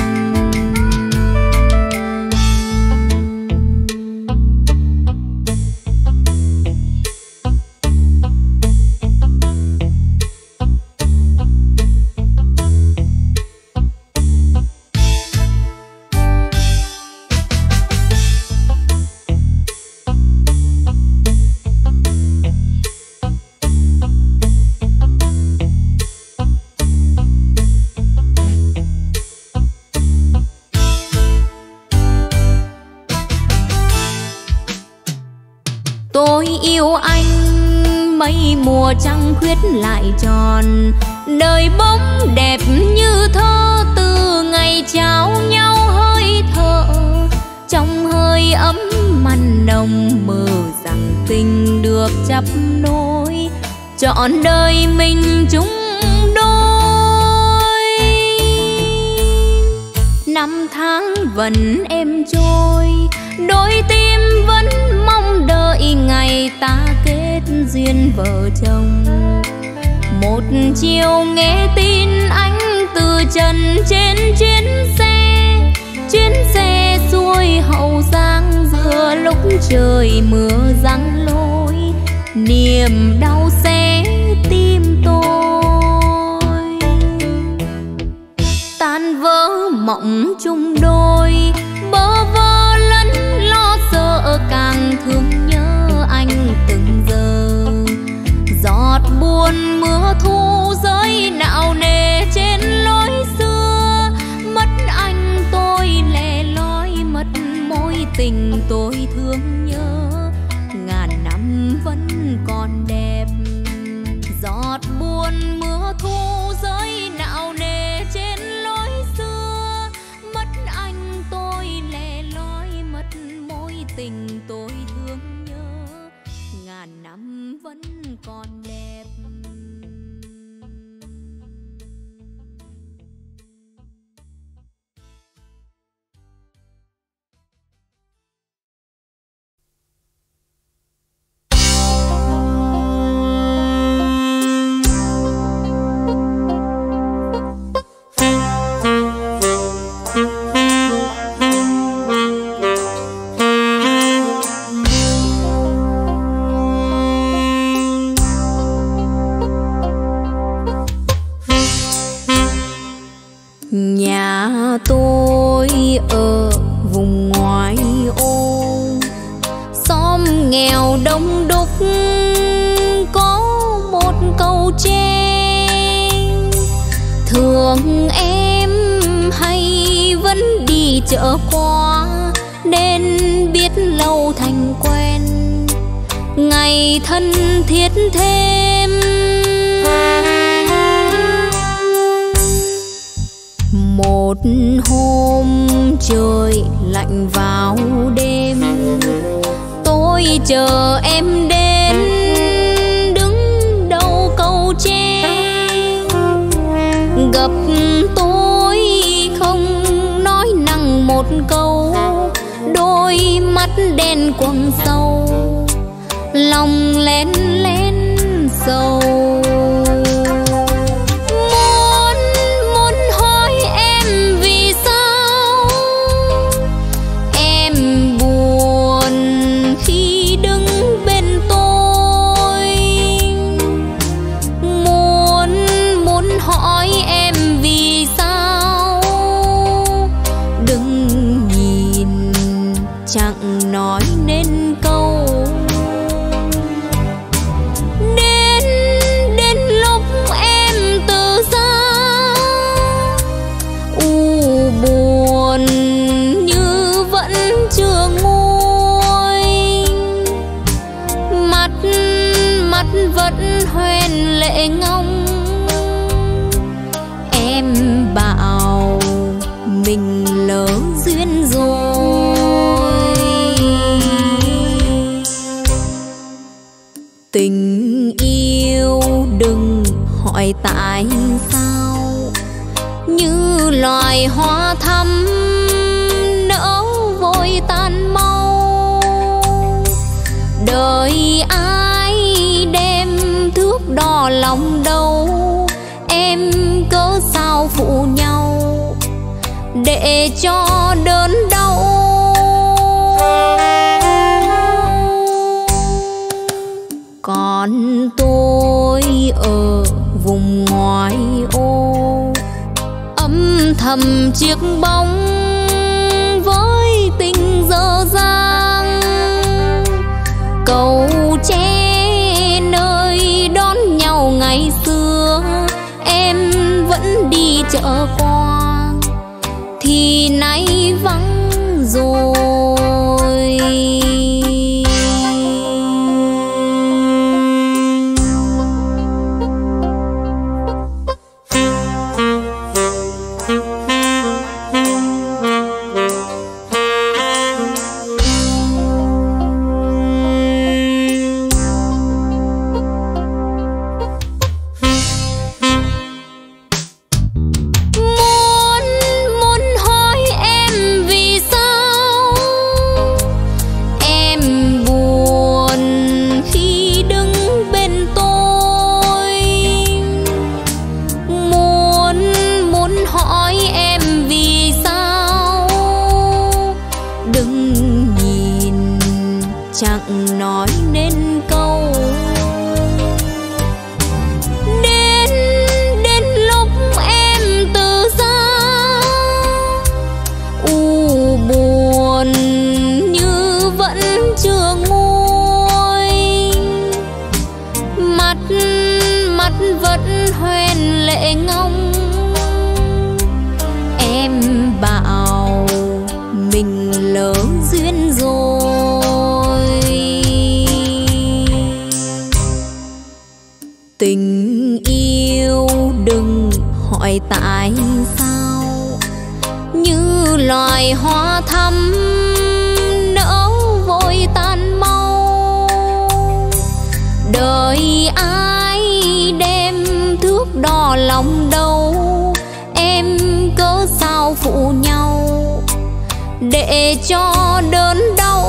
Tôi yêu anh mấy mùa trăng khuyết lại tròn, đời bỗng đẹp như thơ từ ngày trao nhau hơi thở. Trong hơi ấm mặn nồng mơ rằng tình được chấp nối, trọn đời mình chung đôi. Năm tháng vẫn êm trôi, đôi tim vẫn mong đợi ngày ta kết duyên vợ chồng. Một chiều nghe tin anh từ trần trên chuyến xe xuôi Hậu Giang, giữa lúc trời mưa giăng lối, niềm đau xé tim tôi. Tan vỡ mộng chung đôi, bơ vơ lẫn lo sợ, càng thương nhớ anh từng giờ. Giọt buồn mưa thu rơi nặng nề trên lối xưa, mất anh tôi lẻ loi, mất mối tình tôi thương nhớ, ngàn năm vẫn còn đẹp. Giọt buồn mưa thu rơi nặng nề trên lối xưa, mất anh tôi lẻ loi, mất mối tình tôi thương nhớ, ngàn năm vẫn còn đẹp. Nhà tôi ở vùng ngoại ô, xóm nghèo đông đúc, có một câu tre: thường em hay vẫn đi chợ qua, nên biết lâu thành quen, ngày thân thiết thêm. Một hôm trời lạnh vào đêm, tôi chờ em đến đứng đầu cầu tre. Gặp tôi không nói năng một câu, đôi mắt đen quầng sâu, lòng lén lén sầu. Muốn hỏi em vì sao em buồn khi đứng bên tôi. Muốn hỏi em vì sao đừng nhìn chẳng nói nên câu. Đến lúc em từ xa buồn như vẫn chưa nguôi, mắt vẫn hoen lệ ngông. Em bảo mình lỡ duyên rồi. Tình yêu đừng hỏi tại sao, như loài hoa thắm nở vội tan mau. Đời ai đem thước đo lòng đâu, em cớ sao phụ nhau để cho đớn đau. Còn tôi ở vùng ngoại ô, âm thầm chiếc bóng với tình dở dang. Cầu tre nơi đón nhau ngày xưa, em vẫn đi chợ qua thì nay vắng rồi. Chẳng nói nên câu. Đến lúc em từ xa buồn như vẫn chưa nguôi, mắt vẫn hoen lệ ngông. Em bảo mình lỡ duyên rồi. Tình yêu đừng hỏi tại sao, như loài hoa thắm nở vội tan mau. Đời ai đem thước đo lòng đâu, em cớ sao phụ nhau để cho đớn đau.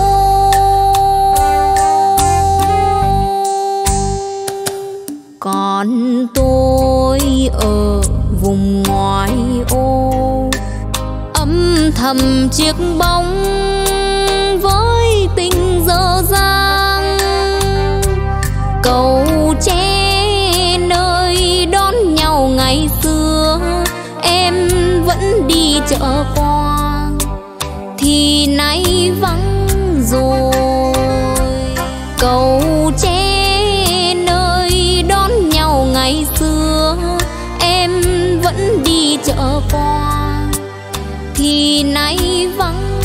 Còn tôi ở vùng ngoại ô, âm thầm chiếc bóng với tình dở dang. Cầu tre nơi đón nhau ngày xưa, em vẫn đi chợ qua thì nay vắng rồi. Cầu tre nơi đón nhau ngày xưa, em vẫn đi chợ qua thì nay vắng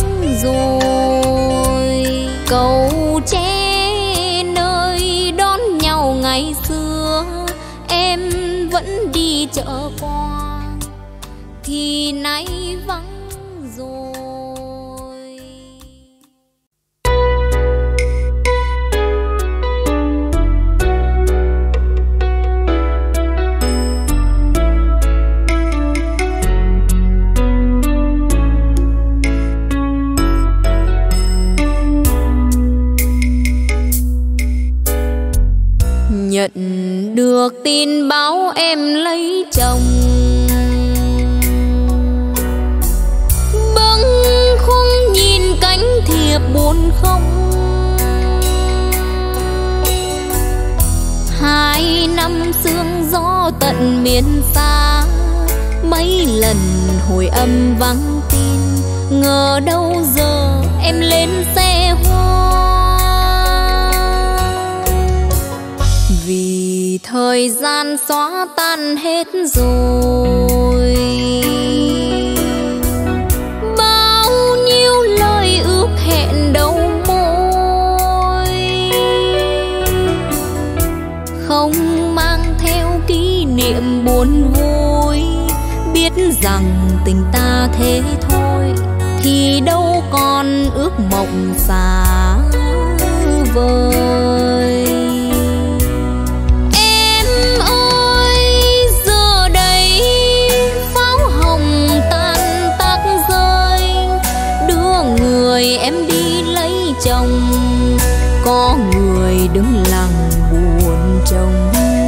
rồi. Cầu tre nơi đón nhau ngày xưa, em vẫn đi chợ qua thì nay vắng rồi. được tin báo em lấy chồng. Bâng khuâng nhìn cánh thiệp buồn không. 2 năm sương gió tận miền xa, mấy lần hồi âm vắng tin, ngờ đâu giờ em lên xe hoa. Vì thời gian xóa tan hết rồi, bao nhiêu lời ước hẹn đầu môi, không mang theo kỷ niệm buồn vui. Biết rằng tình ta thế thôi, thì đâu còn ước mộng xa vời. Em ơi giờ đây pháo hồng tan tác rơi, đưa người em đi lấy chồng, có người đứng lặng buồn trông.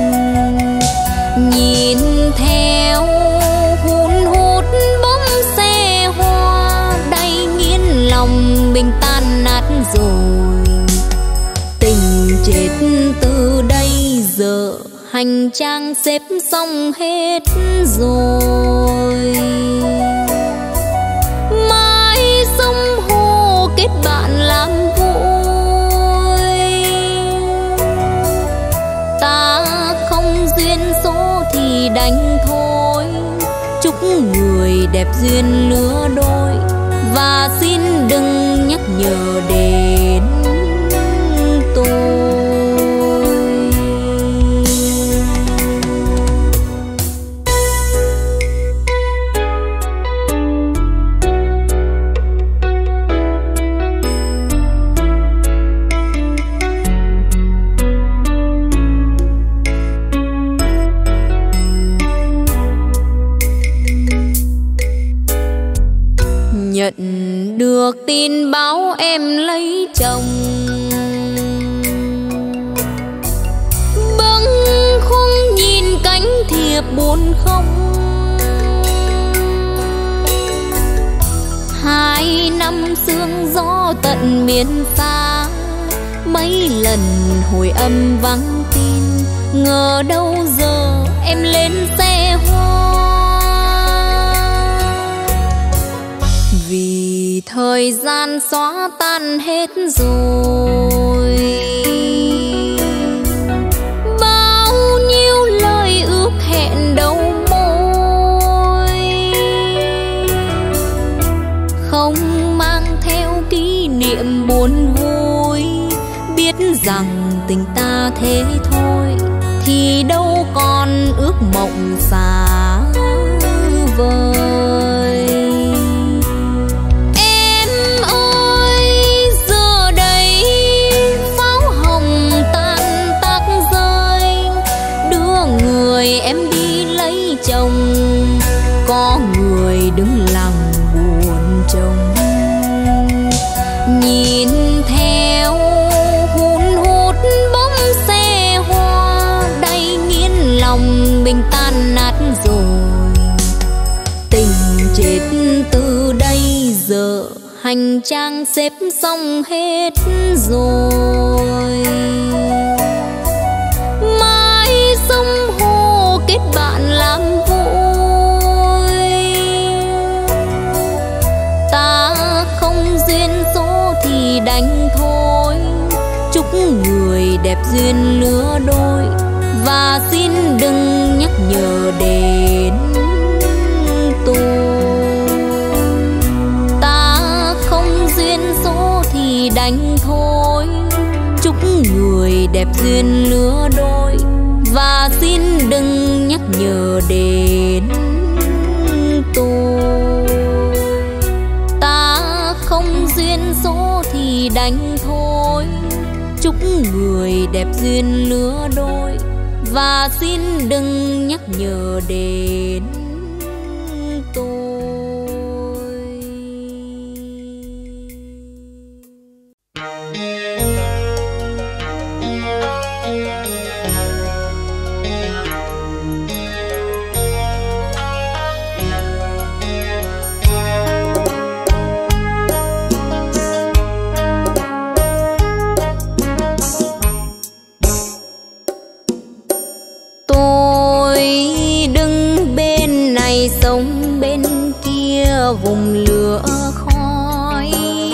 Nhìn theo hun hút bóng xe hoa, đầy nghiến lòng mình tan nát rồi. Tình chết từ đây giờ, hành trang xếp xong hết rồi. Mãi sông hồ kết bạn làm vui, ta không duyên số thì đành thôi. Chúc người đẹp duyên lứa đôi, và xin đừng nhắc nhở đến tôi. Nhận được tin báo em lấy chồng, bâng khuâng nhìn cánh thiệp buồn không. 2 năm sương gió tận miền xa, mấy lần hồi âm vắng tin, ngờ đâu giờ em lên xe hoa. Vì thời gian xóa tan hết rồi, bao nhiêu lời ước hẹn đầu môi, không mang theo kỷ niệm buồn vui. Biết rằng tình ta thế thôi, thì đâu còn ước mộng xa vời. Em đi lấy chồng, có người đứng lặng buồn trông. Nhìn theo hun hút bóng xe hoa, đầy nghiến lòng mình tan nát rồi. Tình chết từ đây giờ, hành trang xếp xong hết rồi. Mãi sông hồ kết bạn làm vui, ta không duyên số thì đành thôi. Chúc người đẹp duyên lứa đôi, và xin đừng nhắc nhở đến tôi. Ta không duyên số thì đành thôi. Chúc người đẹp duyên lứa đôi, và xin đừng nhắc nhở đến tôi. Ta không duyên số thì đành thôi. Chúc người đẹp duyên lứa đôi, và xin đừng nhắc nhở đến tôi. vùng lửa khói.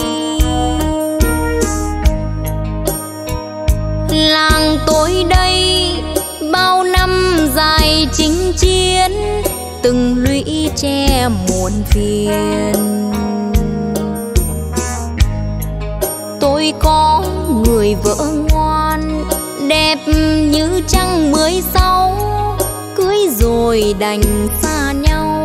Làng tôi đây bao năm dài chinh chiến, từng lũy tre muộn phiền. Tôi có người vợ ngoan, đẹp như trăng 16, cưới rồi đành xa nhau.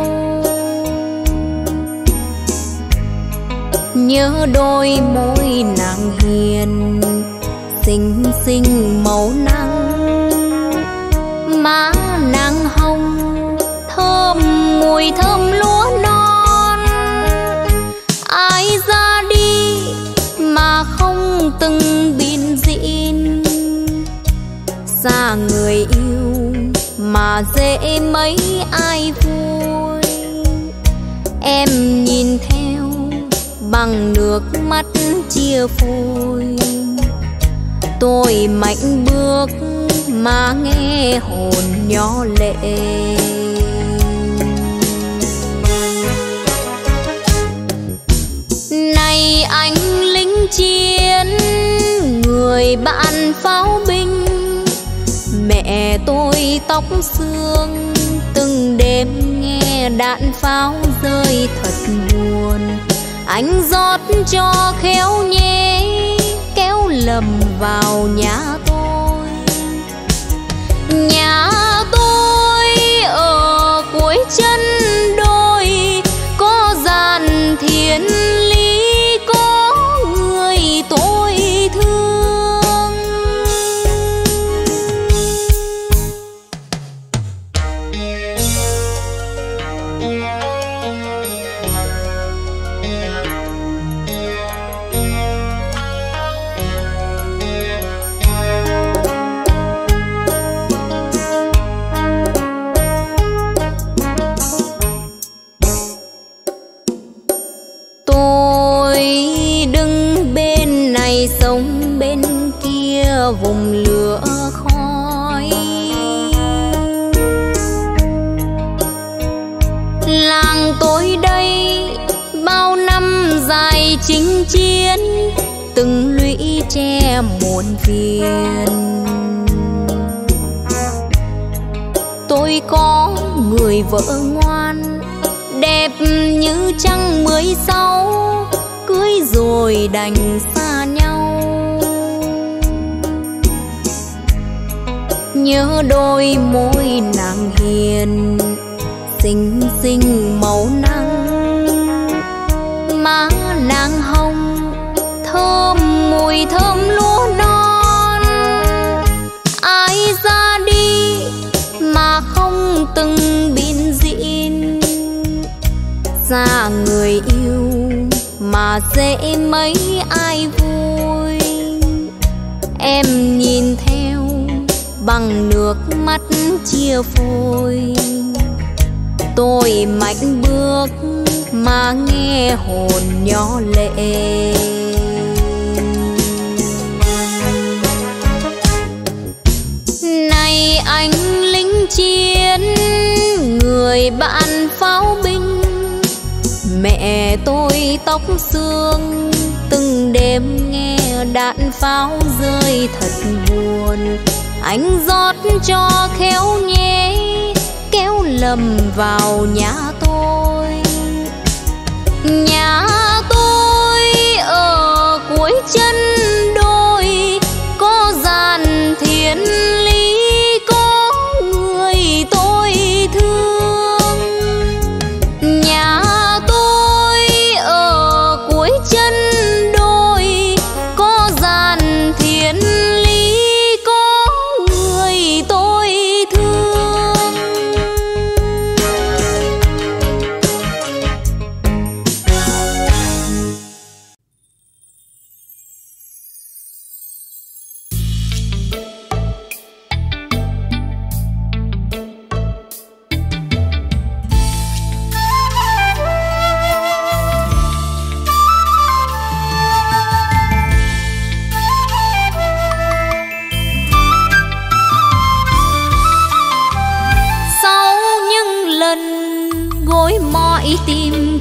Nhớ đôi môi nàng hiền, xinh xinh màu nắng, má nàng hồng thơm mùi thơm lúa non. Ai ra đi mà không từng bìn dịn, xa người yêu mà dễ mấy ai vui. Em nhìn theo bằng nước mắt chia phôi, tôi mạnh bước mà nghe hồn nhỏ lệ. Này anh lính chiến, người bạn pháo binh, mẹ tôi tóc xương, từng đêm nghe đạn pháo rơi thật buồn. Anh rót cho khéo nhé, kéo lầm vào nhà tôi. Nhà tôi ở cuối chân đồi, có dàn thiên lý, có người tôi thương. Sống bên kia vùng lửa khói. Làng tôi đây bao năm dài chinh chiến, từng lũy tre muộn phiền. Tôi có người vợ ngoan, đẹp như trăng 16, cưới rồi đành xa nhau. Nhớ đôi môi nàng hiền, xinh xinh màu nắng, má nàng hồng thơm mùi thơm lúa non. Ai ra đi mà không từng bìn dịn, xa người yêu mà dễ mấy ai vui. Em nhìn theo bằng nước mắt chia phôi, tôi mạnh bước mà nghe hồn nhỏ lệ. Này anh lính chiến, người bạn pháo binh, mẹ tôi tóc xương, từng đêm nghe đạn pháo rơi thật buồn. Anh rót cho khéo nhé, kéo lầm vào nhà tôi. Nhà tôi ở cuối chân đồi, có dàn thiên lý, có người tôi thương. Nhà tôi ở cuối chân đồi, có dàn thiên lý, có người tôi thương.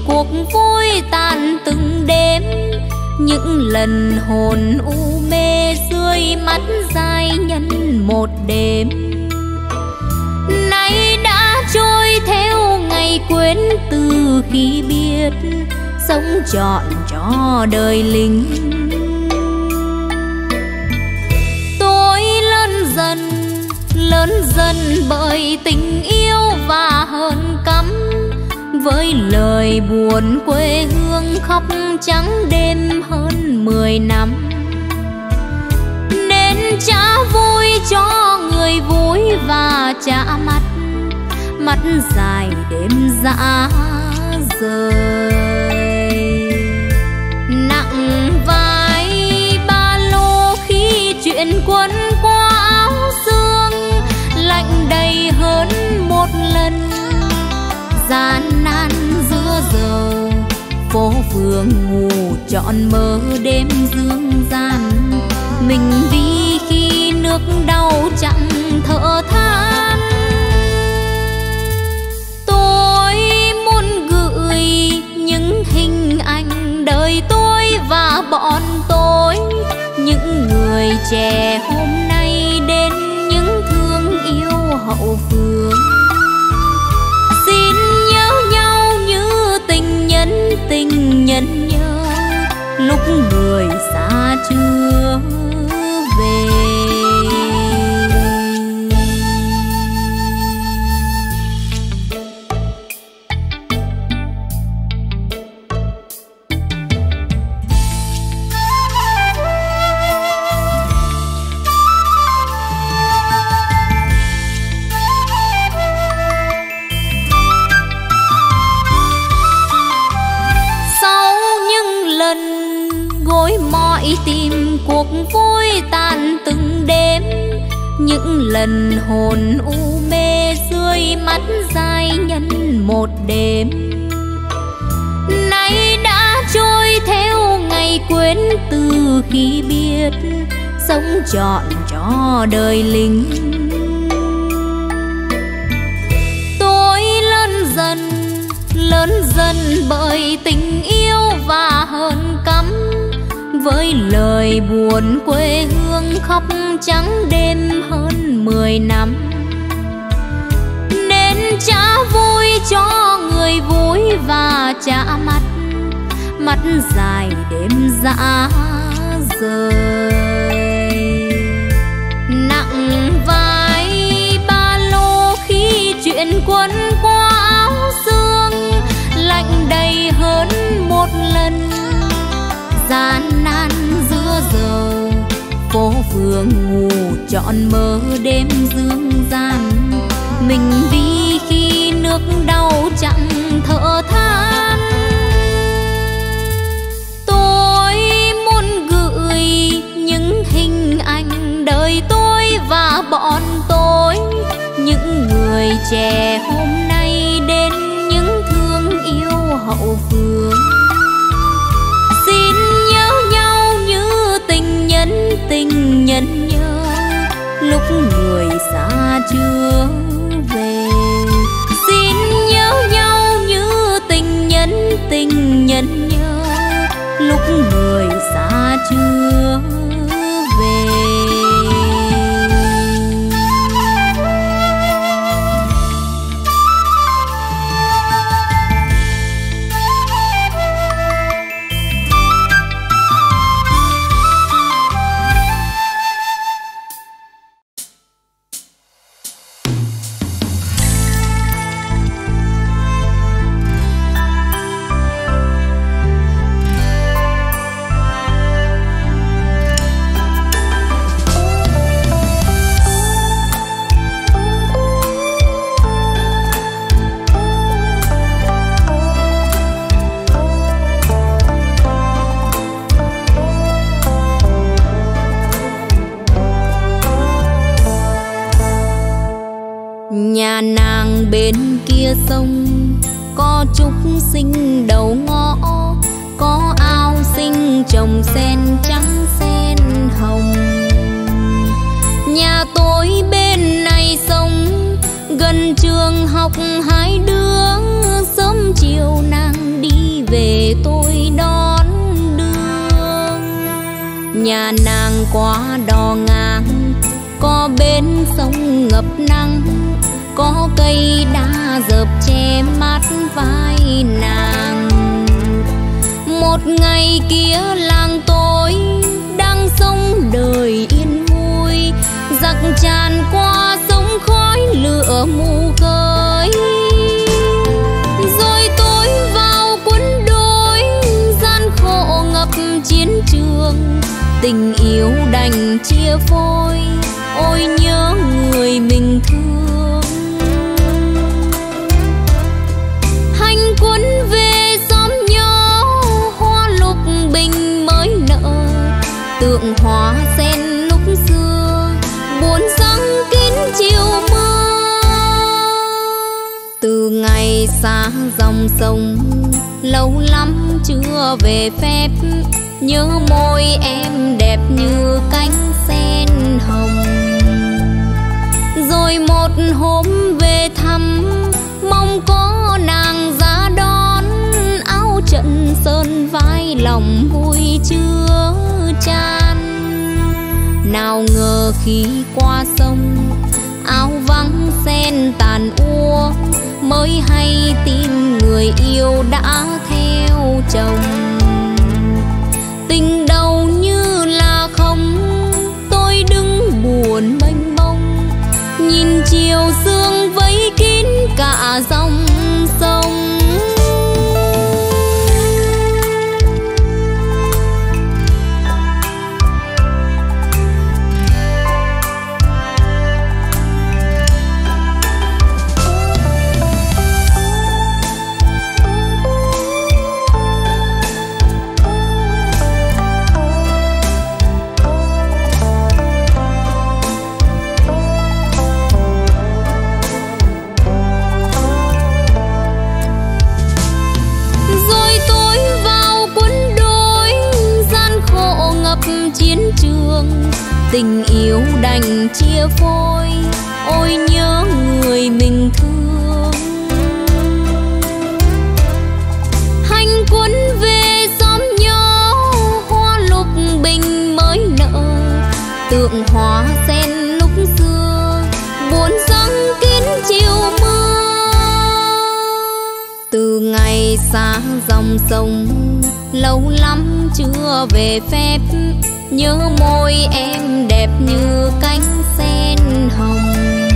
cuộc vui tàn từng đêm, những lần hồn u mê rơi mắt dài nhân một đêm. Nay đã trôi theo ngày quên từ khi biết sống trọn cho đời lính. Tôi lớn dần bởi tình yêu và hờn căm, với lời buồn quê hương khóc trắng đêm hơn 10 năm. Nên trả vui cho người vui và trả mắt dài đêm dã rời. Nặng vai ba lô khi chuyện quân qua áo xương, lạnh đầy hơn một lần. Gian nan giữa giờ phố phường ngủ trọn mơ đêm dương gian, mình vì khi nước đau chẳng thở than. Tôi muốn gửi những hình ảnh đời tôi và bọn tôi, những người trẻ hôm nay đến những thương yêu hậu phương. Xin nhớ nhau như tình nhân nhớ lúc người xa chưa về. Tìm cuộc vui tàn từng đêm, những lần hồn u mê rơi mắt dài nhân một đêm. Nay đã trôi theo ngày quên từ khi biết sống trọn cho đời lính. Tôi lớn dần bởi tình yêu và hờn căm, với lời buồn quê hương khóc trắng đêm hơn 10 năm. Nên trả vui cho người vui và trả mắt dài đêm dã rời. Nặng vai ba lô khi chuyện quân qua áo xương, lạnh đầy hơn một lần. Gian nan giữa giờ phố phường ngủ trọn mơ đêm dương gian, mình vì khi nước đau chẳng thở than. Tôi muốn gửi những hình ảnh đời tôi và bọn tôi, những người trẻ hôm nay đến những thương yêu hậu phương. Tình nhân nhớ lúc người xa chưa về. Xin nhớ nhau như tình nhân nhớ lúc người xa chưa về. Nhà nàng bên kia sông có trúc xinh đầu ngõ, có ao xinh trồng sen trắng sen hồng. Nhà tôi bên này sông gần trường học, hai đứa sớm chiều nàng đi tôi đón đường. Nhà nàng qua đò ngang, có bên sông ngập nắng, có cây đa dợp che mắt vai nàng. Một ngày kia làng tôi đang sống đời yên vui, giặc tràn qua sông khói lửa mù khơi. Rồi tôi vào quân đội, gian khổ ngập chiến trường, tình yêu đành chia phôi, ôi nhớ người mình thương. Hành quân về xóm nhỏ, hoa lục bình mới nở, tượng hoa sen lúc xưa buồn răng kín chiều mưa. Từ ngày xa dòng sông, lâu lắm chưa về phép, nhớ môi em đẹp như cánh sen hồng. Rồi một hôm về thăm, mong có nàng ra đón, áo trận sơn vai lòng vui chưa chan. Nào ngờ khi qua sông, áo vắng sen tàn úa, mới hay tin người yêu đã theo chồng. Tình đầu như là không, tôi đứng buồn mênh mông, nhìn chiều sương vây kín cả dòng sông. Chiến trường, tình yêu đành chia phôi, ôi nhớ người mình thương. Hành quân về xóm nhỏ, hoa lục bình mới nở, tượng hoa sen lúc xưa buồn răng kín chiều mưa. Từ ngày xa dòng sông, lâu lắm chưa về phép, nhớ môi em đẹp như cánh sen hồng.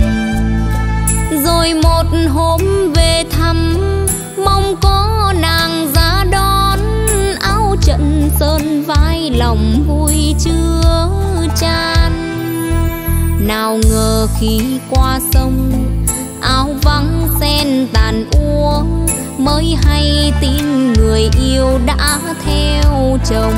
Rồi một hôm về thăm, mong có nàng ra đón, áo trận sơn vai lòng vui chưa chan. Nào ngờ khi qua sông, áo vắng sen tàn úa, mới hay tin người yêu đã theo chồng.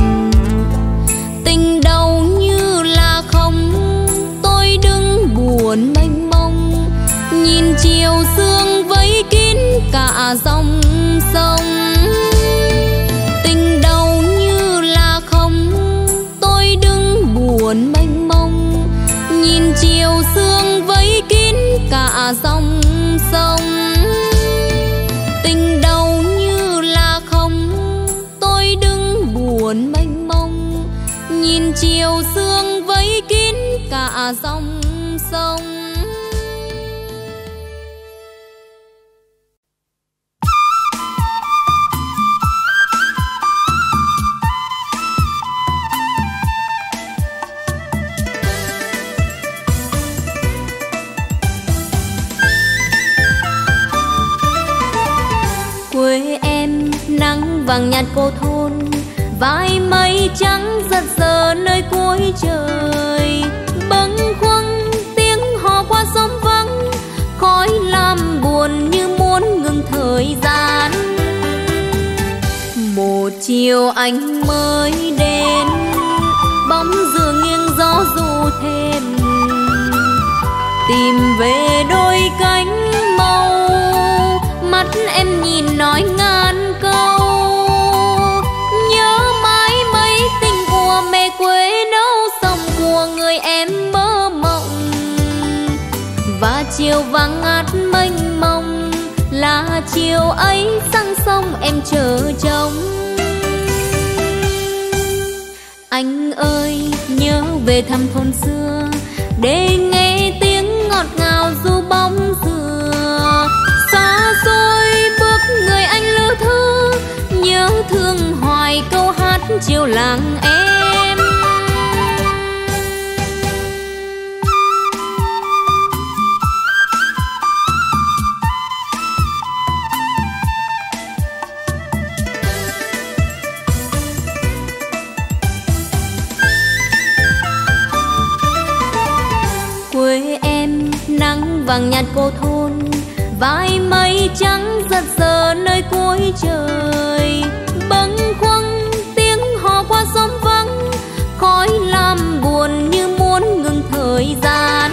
Tình đầu như là không, tôi đứng buồn mênh mông, nhìn chiều sương vây kín cả dòng sông. Tình đầu như là không, tôi đứng buồn mênh mông, nhìn chiều sương vây kín cả dòng sông. Tình đầu như là không, tôi đứng buồn mênh mông, nhìn chiều sương vây kín cả dòng sông. Quê em nắng vàng nhạt cô thôn, vai mây trắng giật giờ nơi cuối trời. Bâng khuâng tiếng hò qua xóm vắng, khói lam buồn như muốn ngừng thời gian. Một chiều anh mới đến, bóng dừa nghiêng gió ru thêm, tìm về đôi cánh màu. Mắt em nhìn nói ngàn câu, nhớ mãi mấy tình của mẹ quê nấu xong của người em mơ mộng. Và chiều vàng ngát mênh mông là chiều ấy sang sông em chờ trông. Anh ơi nhớ về thăm thôn xưa, để nghe tiếng ngọt ngào du bóng dừa. Xa xôi bước người anh lữ thư, nhớ thương hoài câu hát chiều làng em. Quê em nắng vàng nhạt cô thôn, vai mây trắng giật giờ nơi cuối trời. Bâng khuâng tiếng hò qua xóm vắng, khói lam buồn như muốn ngừng thời gian.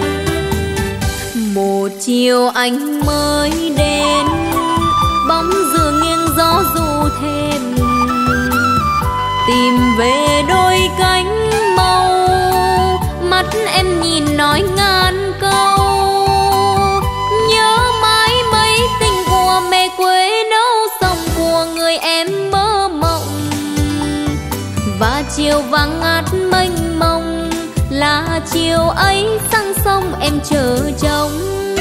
Một chiều anh mới đến, bóng dừa nghiêng gió ru thêm, tìm về đôi cánh màu. Mắt em nhìn nói ngàn câu, nhớ mãi mấy tình của mẹ quê nấu sông của người em mơ mộng. Và chiều vàng ngát mênh mông, là chiều ấy sang sông em chờ trông.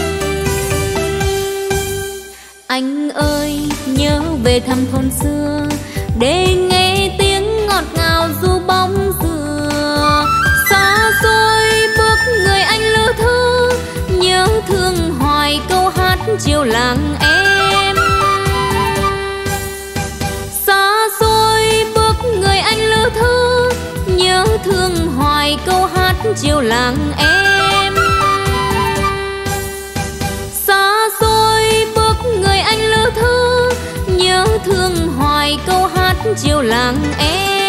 Anh ơi nhớ về thăm thôn xưa, để nghe tiếng ngọt ngào du bóng dừa. Xa xôi bước người anh lữ thư, nhớ thương hoài câu hát chiều làng em. Xa xôi bước người anh lữ thư, nhớ thương hoài câu hát chiều làng em. Xa xôi bước người anh lữ thư, nhớ thương hoài câu hát chiều làng em.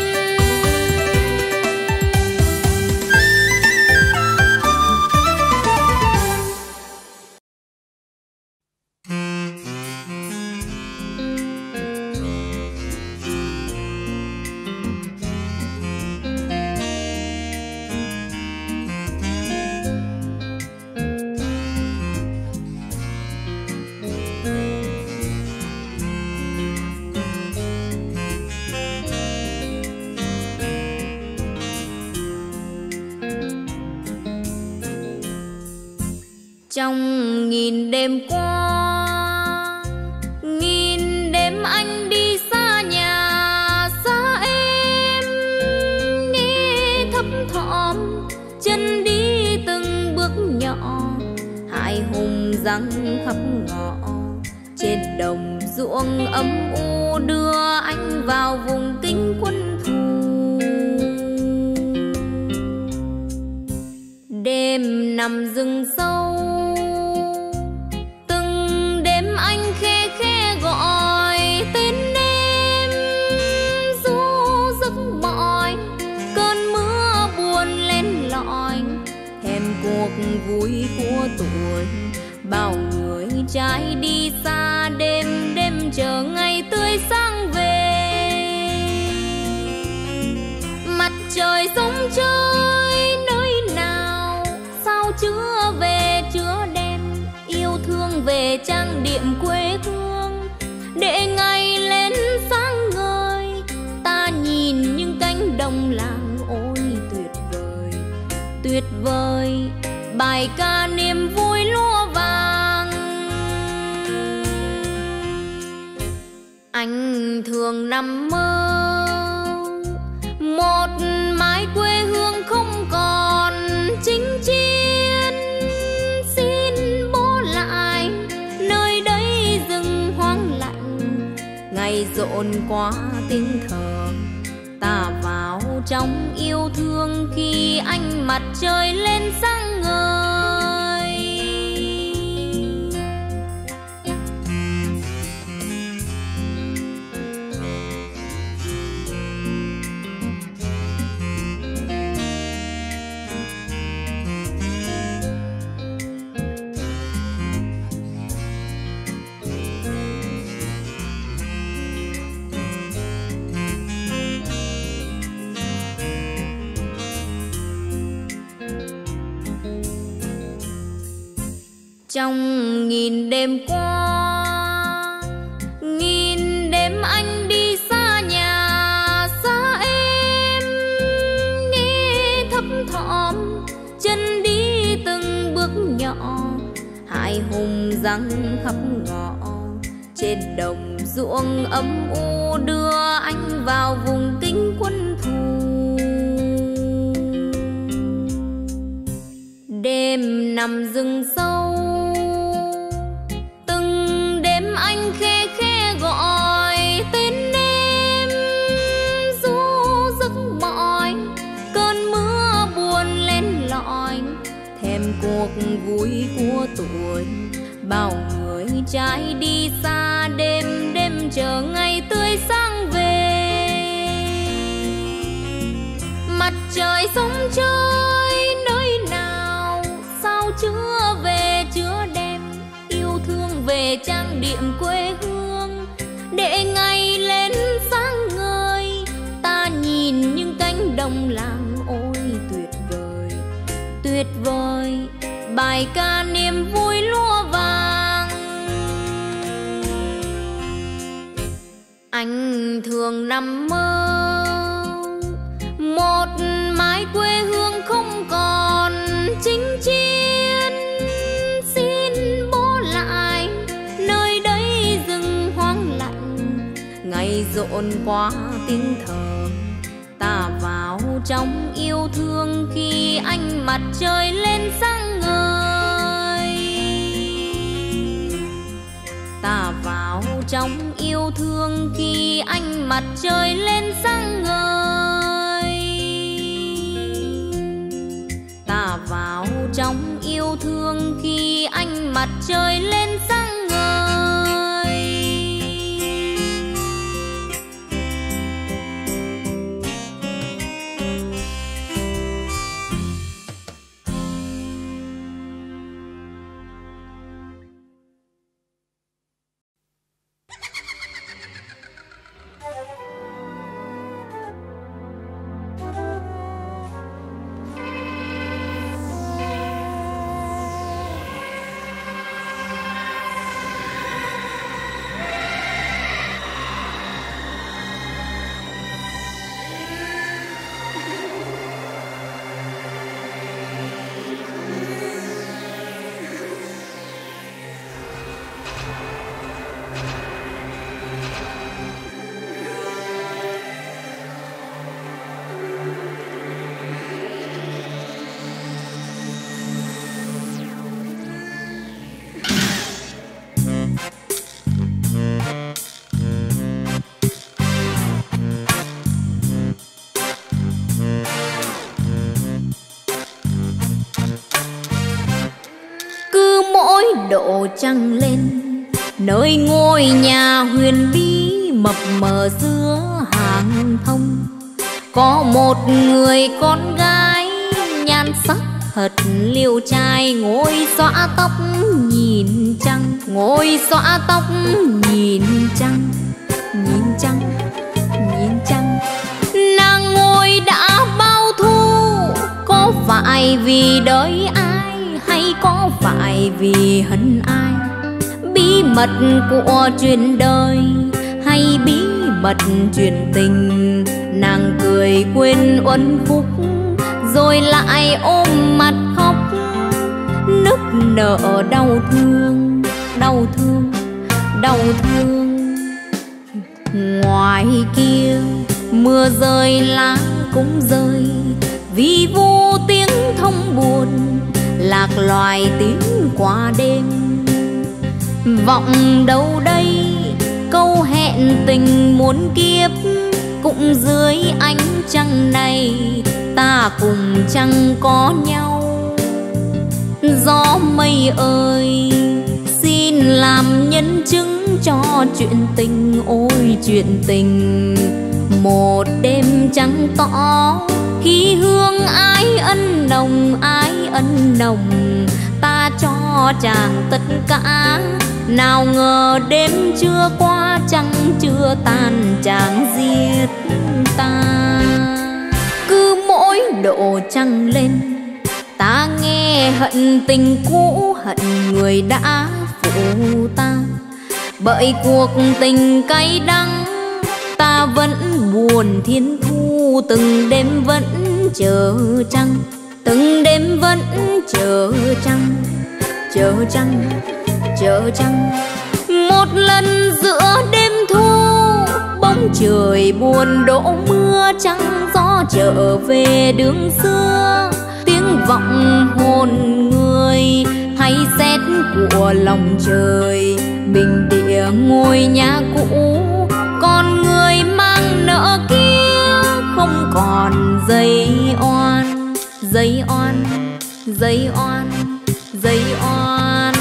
Trong nghìn đêm qua, nghìn đêm anh đi xa nhà xa em, nghe thấp thỏm chân đi từng bước nhỏ. Hai hùng răng khắp ngõ, trên đồng ruộng âm u đưa anh vào vùng kinh quân thù. Đêm nằm rừng sâu, từng đêm anh khe khe gọi tên em. Du giấc mỏi cơn mưa buồn lên lỏi, thèm cuộc vui của tuổi. Bao người trai đi xa đêm đêm chờ ngày tươi sáng về. Mặt trời sông chơi nơi nào, sao chưa về chưa đem yêu thương về trang điểm quê hương. Để ngày lên sáng ngời, ta nhìn những cánh đồng làng ôi tuyệt vời, tuyệt vời. Bài ca niềm vui lúa vàng, anh thường nằm mơ một mái quê hương không còn chinh chiến. Xin bố lại nơi đây rừng hoang lạnh, ngày rộn qua tiếng thờ ta vào trong yêu thương. Khi ánh mặt trời lên sáng ngời, Trong nghìn đêm qua, nghìn đêm anh đi xa nhà xa em, nghe thấp thỏm chân đi từng bước nhỏ, hai hùng răng khắp ngõ trên đồng ruộng âm u, đưa anh vào vùng kính quân thù. Đêm nằm rừng sâu, từng đêm anh khe khe gọi tên em, du giấc mỏi cơn mưa buồn lên lỏi, thèm cuộc vui của tuổi. Bao người trai đi xa, đêm đêm chờ ngày tươi sáng về. Mặt trời sông chơi nơi nào, sao chưa về chưa đem yêu thương về trang điểm quê hương, để ngày lên sáng ngời. Ta nhìn những cánh đồng làng ôi tuyệt vời, tuyệt vời, bài ca niềm vui lúa vàng. Anh thường nằm mơ một mái quê hương không còn chinh chiến, xin bố lại nơi đây rừng hoang lạnh. Ngày rộn qua tiếng thở, ta vào trong yêu thương khi ánh mặt trời lên sáng ngời. Ta vào trong yêu thương khi ánh mặt trời lên sáng ngời. Ta vào trong yêu thương khi ánh mặt trời lên sáng ngời. Độ trăng lên nơi ngôi nhà huyền bí mập mờ giữa hàng thông, có một người con gái nhan sắc thật liêu trai, ngồi xõa tóc nhìn trăng, ngồi xõa tóc nhìn trăng, nhìn trăng, nhìn trăng. Nàng ngồi đã bao thu, có phải vì đợi ai hay có phải vì hận ai? Bí mật của chuyện đời hay bí mật chuyện tình? Nàng cười quên uẩn khúc rồi lại ôm mặt khóc, nức nở đau thương, đau thương, đau thương. Ngoài kia mưa rơi lá cũng rơi, vì vô tiếng thông buồn, lạc loài tiếng qua đêm. Vọng đâu đây câu hẹn tình muôn kiếp, cũng dưới ánh trăng này ta cùng chẳng có nhau. Gió mây ơi xin làm nhân chứng cho chuyện tình, ôi chuyện tình. Một đêm trắng tỏ khi hương ái ân nồng, ái ân nồng, ta cho chàng tất cả. Nào ngờ đêm chưa qua trăng chưa tan, chàng giết ta. Cứ mỗi độ trăng lên ta nghe hận tình cũ hận người đã phụ ta. Bởi cuộc tình cay đắng ta vẫn buồn thiên thu, từng đêm vẫn chờ trăng, từng đêm vẫn chờ trăng, chờ trăng, chờ trăng. Một lần giữa đêm thu bóng trời buồn đổ mưa, trăng gió trở về đường xưa, tiếng vọng hồn người hay sét của lòng trời. Bình địa ngôi nhà cũ, còn người mang nợ kia không còn dây oan, dây oan, dây oan, dây oan.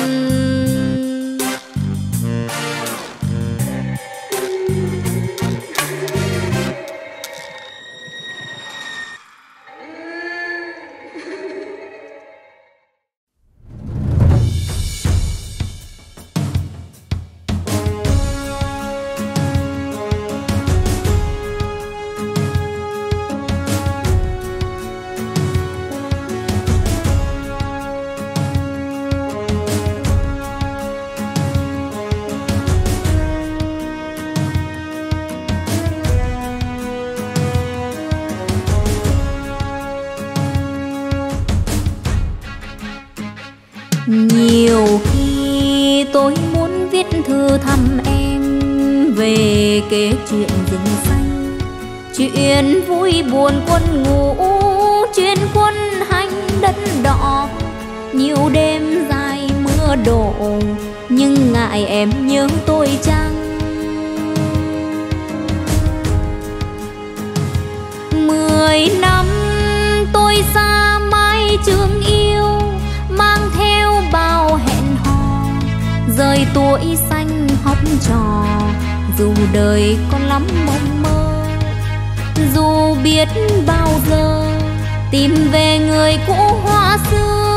Nhiều khi tôi muốn viết thư thăm em về kể chuyện rừng xanh, chuyện vui buồn quân ngũ, chuyện quân hành đất đỏ. Nhiều đêm dài mưa đổ nhưng ngại em nhớ tôi chăng. 10 năm tôi xa mái trường yêu, mang theo bao hẹn hò, rời tuổi xanh học trò. Dù đời còn lắm mộng mơ, dù biết bao giờ tìm về người cũ hoa xưa.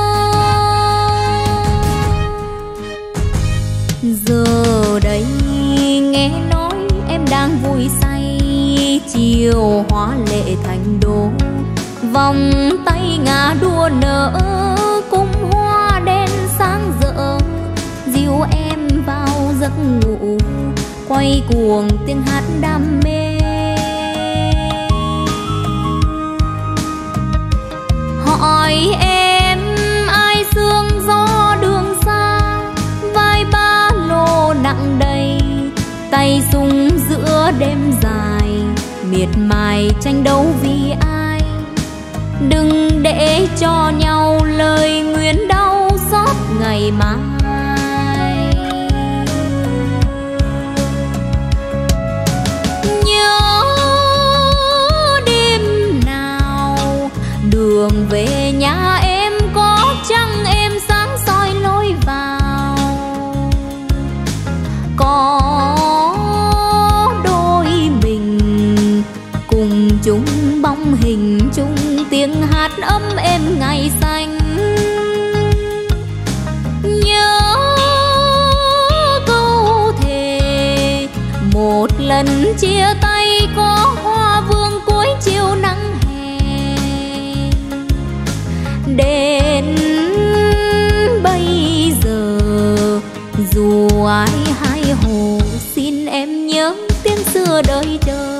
Giờ đây nghe nói em đang vui say, chiều hóa lệ thành đô, vòng tay ngả đua nở, cung hoa đen sáng rỡ, dìu em vào giấc ngủ, quay cuồng tiếng hát đam mê. Hỏi em ai sương gió đường xa, vai ba lô nặng đầy, tay súng giữa đêm dài, miệt mài tranh đấu vì ai. Đừng để cho nhau lời nguyện đau xót ngày mai. Nhớ đêm nào đường về nhà em có chăng em sáng soi lối vào, có đôi mình cùng chung bóng hình chung tiếng hát ấm êm ngày xanh. Nhớ câu thề một lần chia tay có hoa vương cuối chiều nắng hè. Đến bây giờ dù ai hai hồ, xin em nhớ tiếng xưa đợi chờ.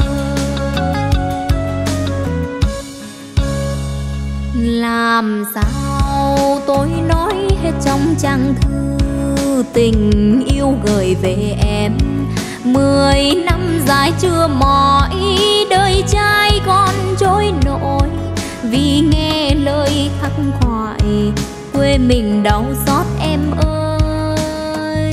Làm sao tôi nói hết trong trang thư tình yêu gửi về em. 10 năm dài chưa mỏi, đời trai còn trôi nổi, vì nghe lời khắc khoải quê mình đau xót em ơi.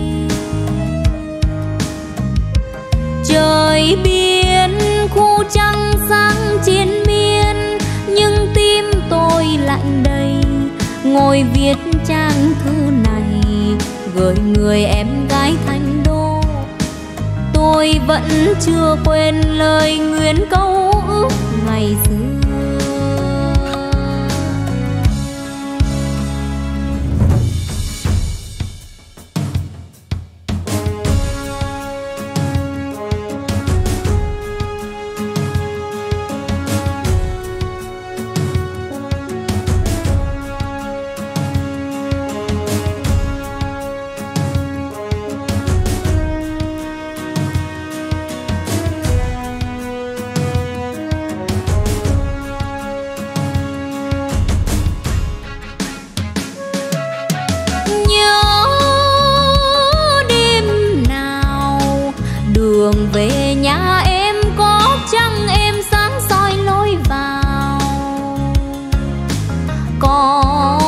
Trời biên khu trăng sáng chiến miên, nhưng tim tôi lạnh đầy, ngồi viết trang thư này gửi người em gái thành đô. Tôi vẫn chưa quên lời nguyện câu ước ngày xưa. đường về nhà em có trăng em sáng soi lối vào. Có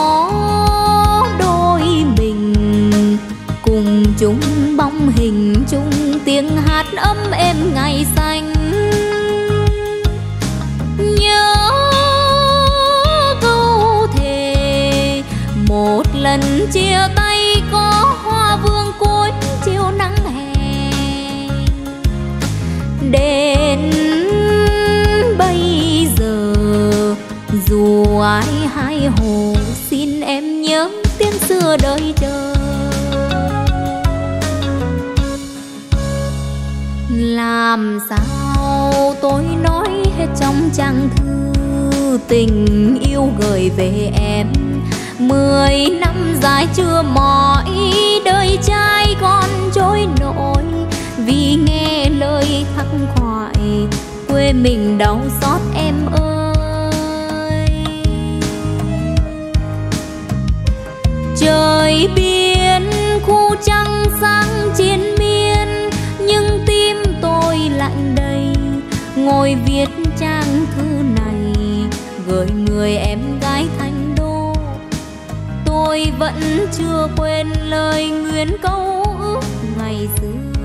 đôi mình cùng chung bóng hình, chung tiếng hát ấm êm ngày xanh. Nhớ câu thề một lần chia tay có hoa vương cuối chiều nắng hè. Đến bây giờ dù ai hai hồ, xin em nhớ tiếng xưa đợi chờ. Làm sao tôi nói hết trong trang thư tình yêu gửi về em. 10 năm dài chưa mỏi, đời trai còn trôi nổi. Vì nghe lời khắc khoải quê mình đau xót em ơi. Trời biên khu trăng sáng chiến miên, nhưng tim tôi lạnh đầy. Ngồi viết trang thư này gửi người em gái Thành Đô. Tôi vẫn chưa quên lời nguyện câu ước ngày xưa.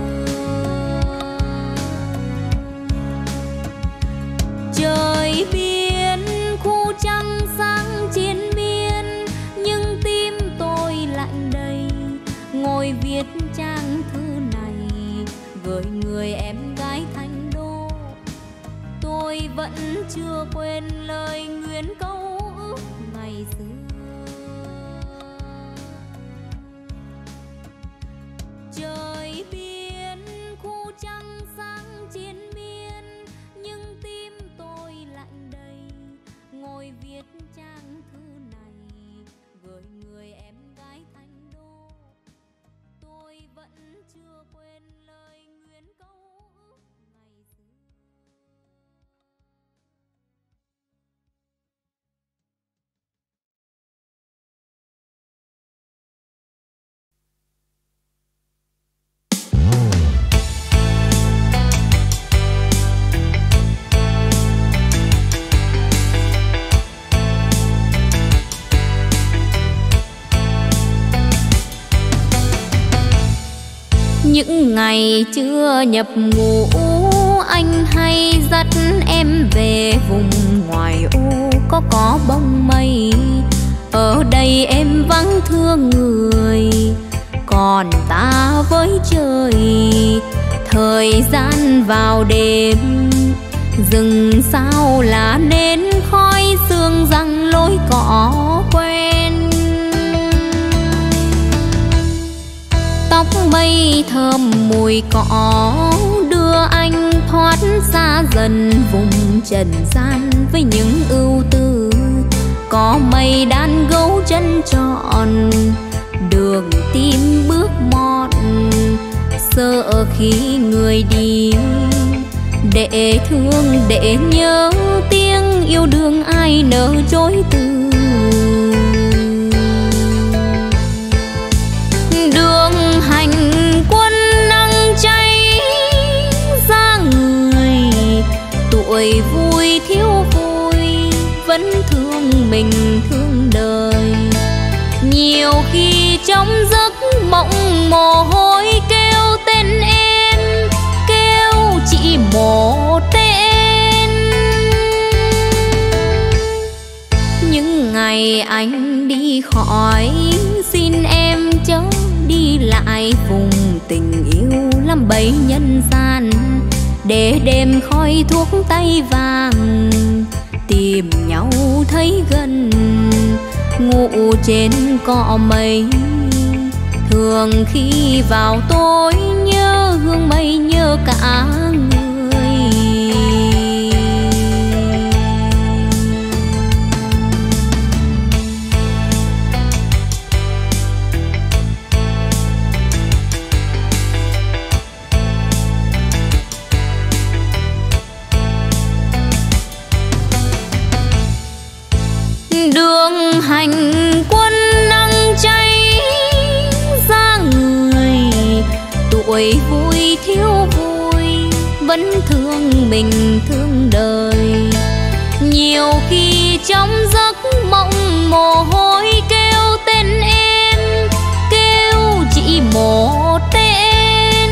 Trời biên khu trăng sáng chiến miên, nhưng tim tôi lạnh đầy. Ngồi viết trang thư này gửi người em gái Thành Đô. Tôi vẫn chưa quên lời nguyện câu ước ngày xưa. Trời biên khu trăng sáng chiến miên, nhưng tim tôi lạnh đầy. Ngồi viết trang thư này gửi người em gái Thành Đô. Tôi vẫn chưa quên lời nguyện câu ước ngày xưa. Những ngày chưa nhập ngũ, anh hay dắt em về vùng ngoài ô có bông mây. Ở đây em vắng thương người, còn ta với trời. Thời gian vào đêm, rừng sao là nên khói sương răng lối cỏ quen. Tóc mây thơm mùi cỏ đưa anh thoát xa dần vùng trần gian với những ưu tư. Có mây đan gấu chân tròn, đường tim bước mòn. Sợ khi người đi để thương để nhớ, tiếng yêu đương ai nỡ chối từ. Đường hành quân nắng cháy ra người, tuổi vui thiếu vui vẫn thương mình thương đời. Nhiều khi trong giấc mộng mồ hôi kêu tên em, kêu chỉ một tên. Những ngày anh đi khỏi, xin em chớ đi lại vùng tình yêu làm bấy nhân gian. Để đêm khói thuốc tay vàng tìm nhau thấy gần, ngủ trên cỏ mây. Thường khi vào tối nhớ hương mây, nhớ cả người. Đường hành quân nắng cháy ra người, tuổi vui thiếu vui vẫn thương mình thương đời. Nhiều khi trong giấc mộng mồ hôi kêu tên em, kêu chỉ một tên.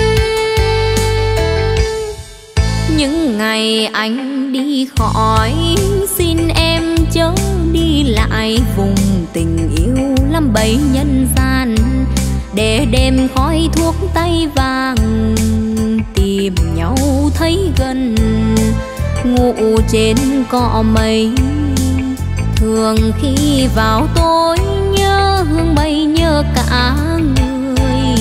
Những ngày anh đi khỏi, xin em chớ đi lại vùng tình yêu lắm bấy nhân gian, để đêm khói thuốc tay vàng tìm nhau thấy gần. Ngủ trên cỏ mây, thường khi vào tối nhớ hương mây nhớ cả người.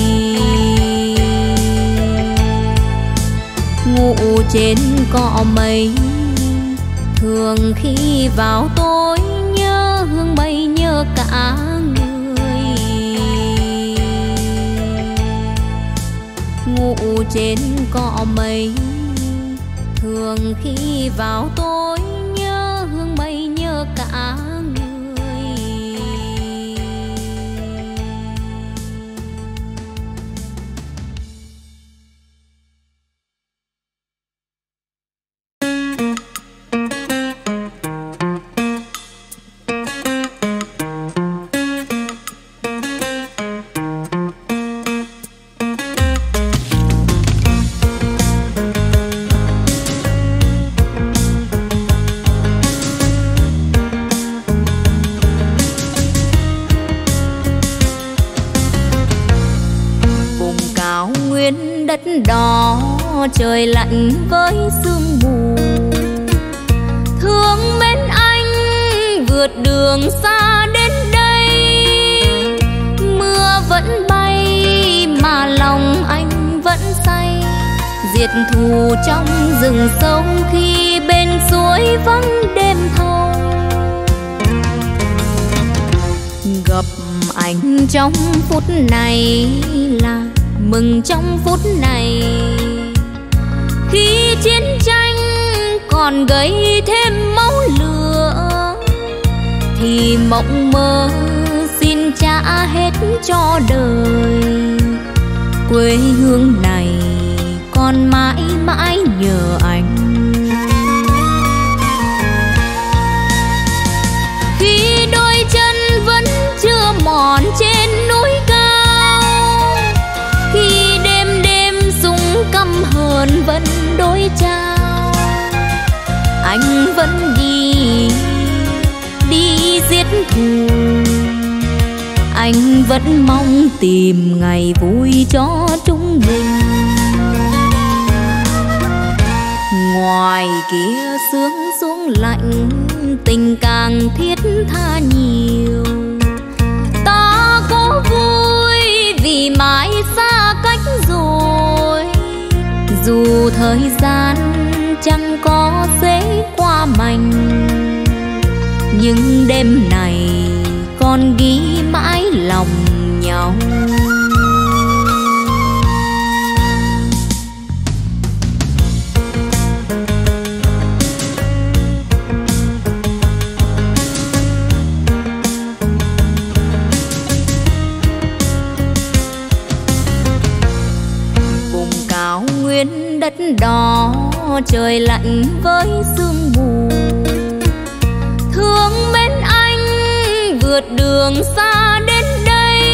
Ngủ trên cỏ mây, thường khi vào tối nhớ hương mây nhớ cả người. Ngủ trên cỏ mây, thường khi vào tối nhớ hương mây nhớ cả người. Đó trời lạnh với sương mù, thương mến anh vượt đường xa đến đây. Mưa vẫn bay mà lòng anh vẫn say, diệt thù trong rừng sâu khi bên suối vắng đêm thâu. Gặp anh trong phút này là mừng trong phút này, khi chiến tranh còn gây thêm máu lửa, thì mộng mơ xin trả hết cho đời. Quê hương này còn mãi mãi nhờ anh. Khi đôi chân vẫn chưa mòn trên núi cao, khi đêm đêm súng căm hờn vẫn đối trao, anh vẫn đi giết thù. Anh vẫn mong tìm ngày vui cho chúng mình. Ngoài kia sương xuống lạnh, tình càng thiết tha nhiều. Ta có vui vì mãi xa cách rồi, dù thời gian chẳng có dễ qua mành, nhưng đêm này còn ghi mãi lòng nhau. Vùng cao nguyên đất đỏ, trời lạnh với sương mù, thương mến anh vượt đường xa đến đây.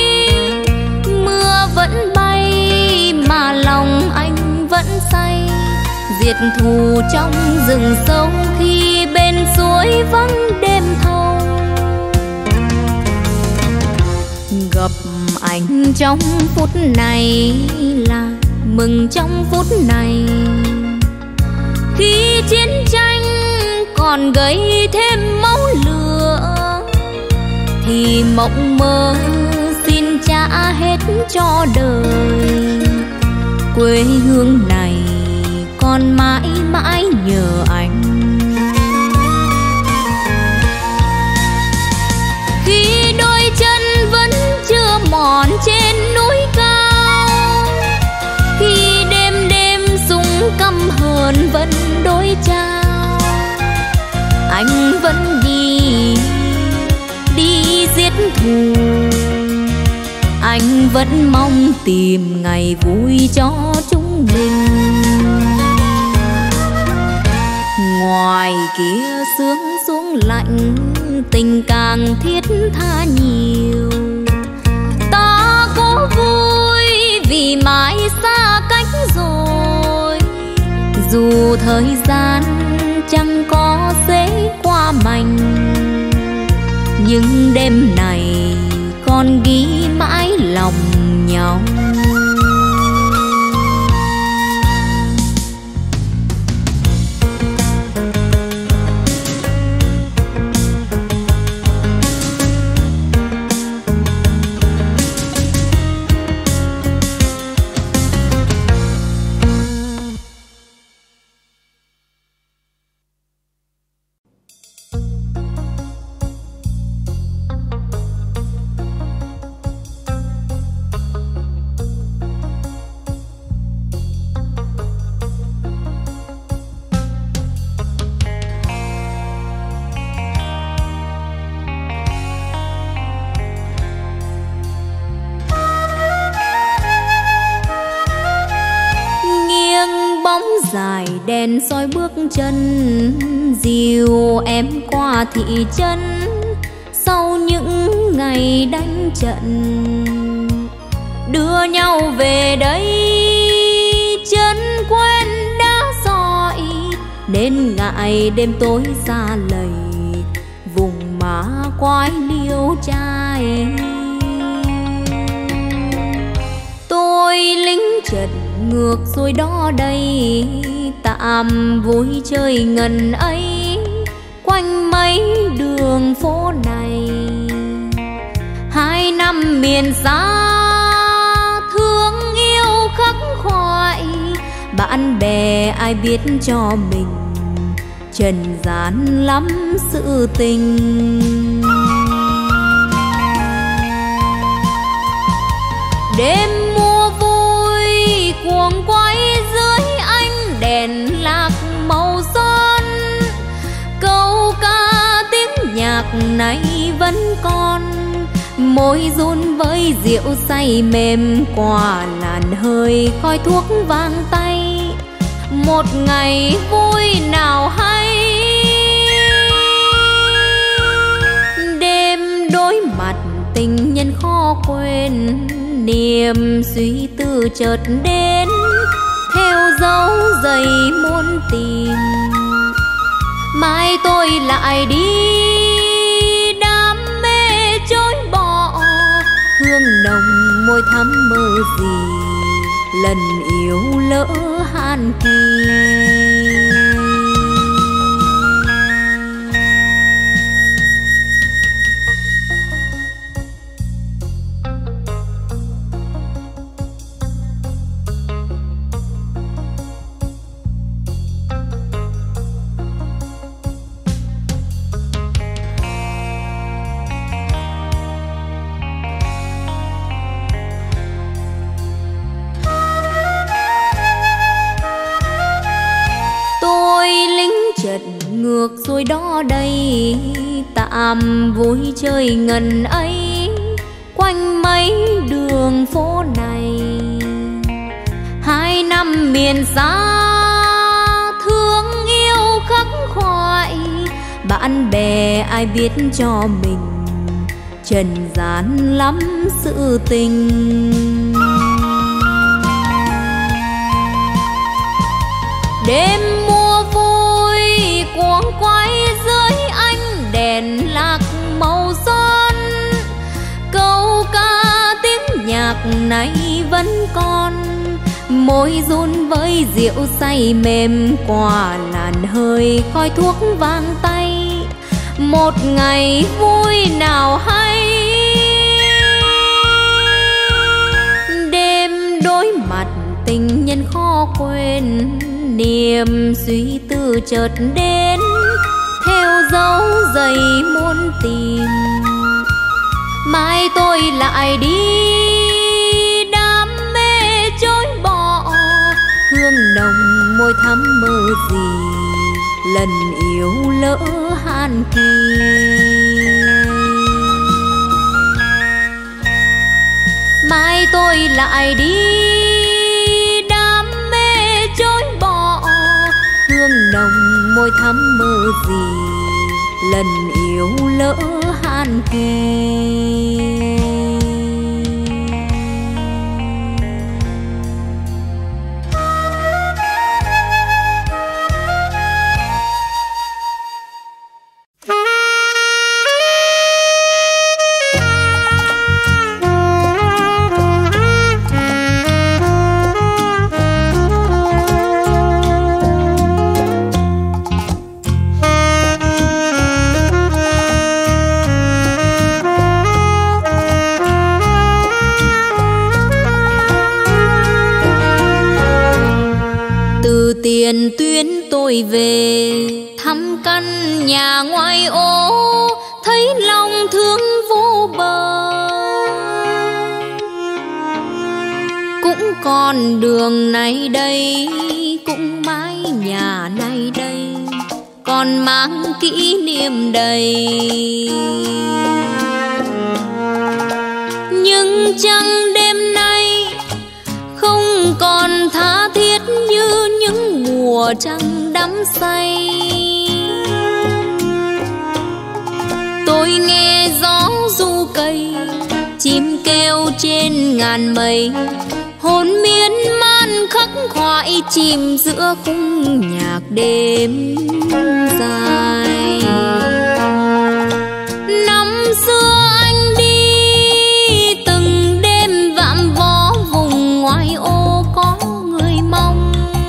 Mưa vẫn bay mà lòng anh vẫn say, diệt thù trong rừng sâu khi bên suối vắng đêm thâu. Gặp anh trong phút này là mừng trong phút này, khi chiến tranh còn gây thêm máu lửa, thì mộng mơ xin trả hết cho đời. Quê hương này còn mãi mãi nhờ anh. Khi đôi chân vẫn chưa mòn trên núi cao, khi đêm đêm súng căm hờn vẫn đối trao, anh vẫn đi giết thù. anh vẫn mong tìm ngày vui cho chúng mình. Ngoài kia sương xuống lạnh, tình càng thiết tha nhiều. Ta có vui vì mãi xa cách rồi, dù thời gian chẳng có dễ qua mành, nhưng đêm này còn ghi mãi lòng nhau. Dài đèn soi bước chân, dìu em qua thị trấn sau những ngày đánh trận. Đưa nhau về đây chân quen đã soi, nên ngại đêm tối xa lầy vùng má quái liêu trai. Tôi lính trận ngược rồi đó đây, tạm vui chơi ngần ấy quanh mấy đường phố này. 2 năm miền xa thương yêu khắc khoải, bạn bè ai biết cho mình trần gian lắm sự tình. Đêm mùa vui cuồng quay dưới ánh đèn lạc màu son, câu ca tiếng nhạc này vẫn còn, môi run với rượu say mềm qua làn hơi khói thuốc vang tay. Một ngày vui nào hay, đêm đối mặt tình nhân khó quên, niềm suy tư chợt đến theo dấu giày muôn tìm. Mai tôi lại đi đam mê chối bỏ, hương nồng môi thắm mơ gì lần yêu lỡ han kỳ. Ngược rồi đó đây, tạm vui chơi ngần ấy quanh mấy đường phố này. 2 năm miền xa thương yêu khắc khoải, bạn bè ai biết cho mình trần gian lắm sự tình. Đêm mùa vui cuồng quay dưới ánh đèn lạc màu son, câu ca tiếng nhạc này vẫn còn, môi run với rượu say mềm qua làn hơi khói thuốc vang tay. Một ngày vui nào hay, đêm đối mặt tình nhân khó quên, niềm suy tư chợt đến theo dấu giày muôn tìm. Mai tôi lại đi đam mê chối bỏ, hương nồng môi thắm mơ gì lần yêu lỡ han kỳ. lại đi đam mê chối bỏ, hương nồng môi thắm mơ gì lần yêu lỡ han kề. Tiền tuyến tôi về thăm căn nhà ngoại ô, thấy lòng thương vô bờ. Cũng con đường này đây, cũng mái nhà này đây, còn mang kỷ niệm đầy. Nhưng chẳng đêm nay không còn tha thiết như những mùa trăng đắm say. Tôi nghe gió ru cây, chim kêu trên ngàn mây, hồn miên man khắc khoải chìm giữa khung nhạc đêm dài. Năm xưa anh đi từng đêm vạm vó vùng ngoại ô có người mong.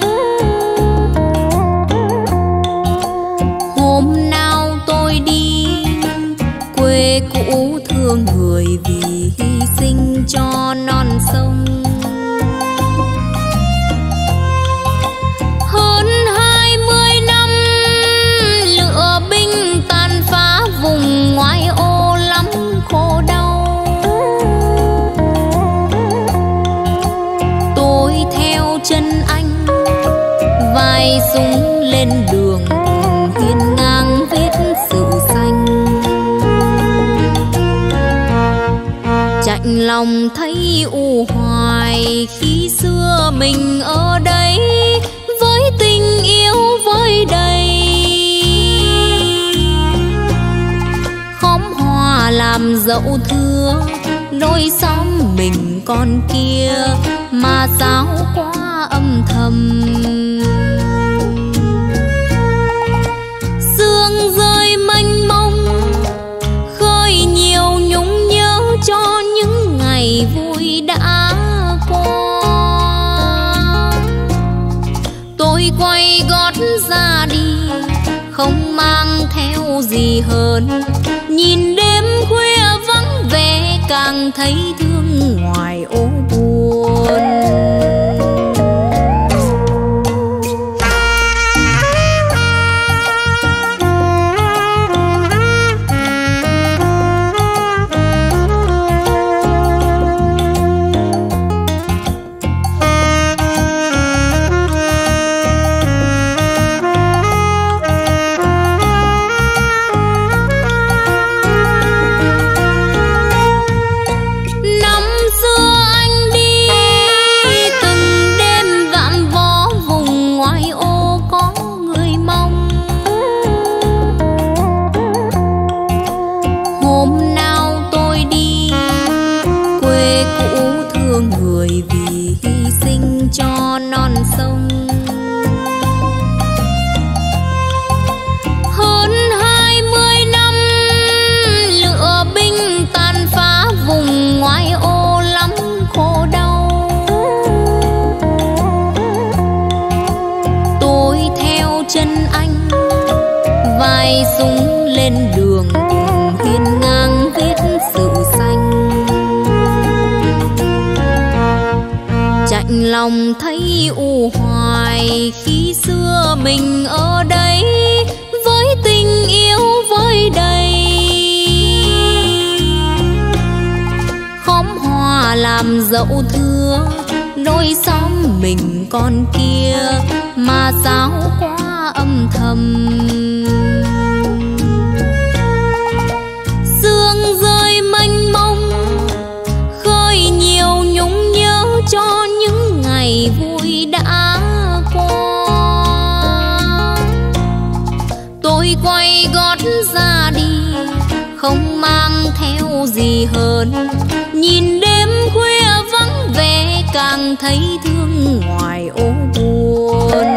Hôm nào tôi đi quê cũ thương người vì hy sinh cho non sông. Hơn 20 năm lửa binh tàn phá vùng ngoại ô lắm khổ đau. Tôi theo chân anh vai súng lên đường hiên ngang viết sự xanh. Chạnh lòng thấy u hoài khi xưa mình ở đây với tình yêu vơi đầy. Khóm hoa làm dậu thưa đôi xóm mình con kia mà sao quá âm thầm. Sương rơi mênh mông khơi nhiều nhung nhớ cho những ngày vui đã qua. Tôi quay gót ra đi không mang theo gì hơn, nhìn đêm khuya vắng vẻ càng thấy thương ngoài ô buồn. Cho non sông. Hơn 20 năm lửa binh tàn phá vùng ngoại ô lắm khổ đau. Tôi theo chân anh vai súng lên đường hiên ngang viết sự xanh. Chạnh lòng thấy u hoài khi xưa mình ở đây với tình yêu vơi đầy. Khóm hoa làm dậu thưa đôi xóm mình con kia mà sao quá âm thầm. Sương rơi mênh mông khơi nhiều nhung nhớ theo gì hơn. Nhìn đêm khuya vắng vẻ càng thấy thương ngoài ô buồn.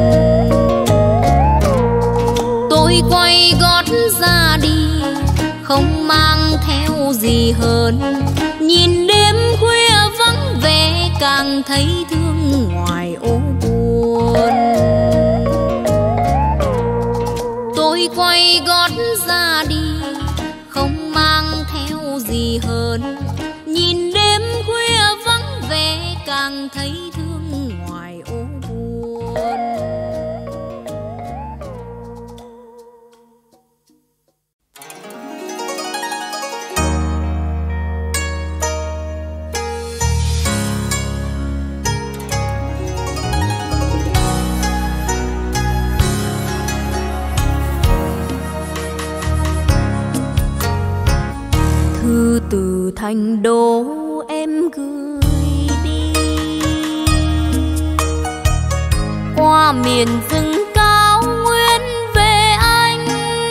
Tôi quay gót ra đi không mang theo gì hơn. Nhìn đêm khuya vắng vẻ càng thấy thương ngoài ô buồn. Tôi quay gót ra đi không mang theo gì hơn. Nhìn đêm khuya vắng vẻ càng thấy thương ngoài ô buồn. Thư từ Thành Đô em gửi đi, qua miền rừng cao nguyên về anh.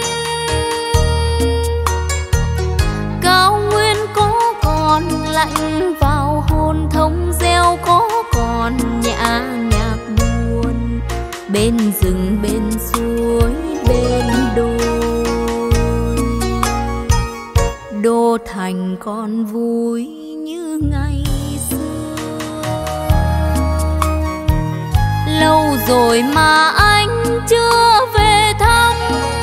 Cao nguyên có còn lạnh vào hồn, thông reo có còn nhã nhạc buồn. Bên rừng bên suối bên đồi, Đô Thành còn vui như ngày xưa. Lâu rồi mà anh chưa về thăm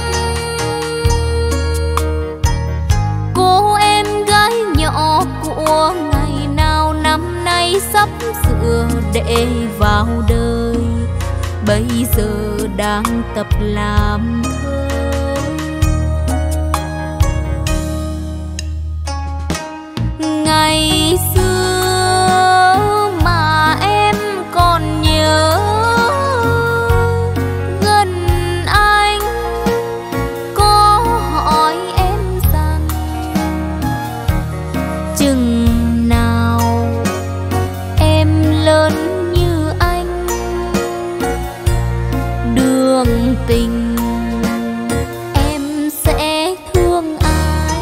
cô em gái nhỏ của ngày nào năm nay sắp sửa để vào đời. Bây giờ đang tập làm thơ. Ngày xưa mà em còn nhớ, gần anh có hỏi em rằng chừng nào em lớn như anh, đường tình em sẽ thương ai.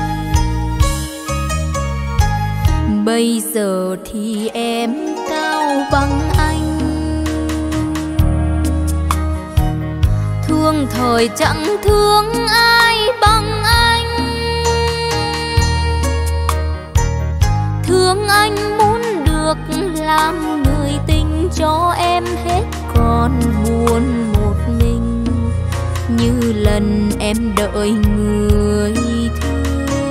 Bây giờ thì em cao bằng anh, thương thời chẳng thương ai bằng anh. Thương anh muốn được làm người tình cho em hết, còn buồn một mình như lần em đợi người thương.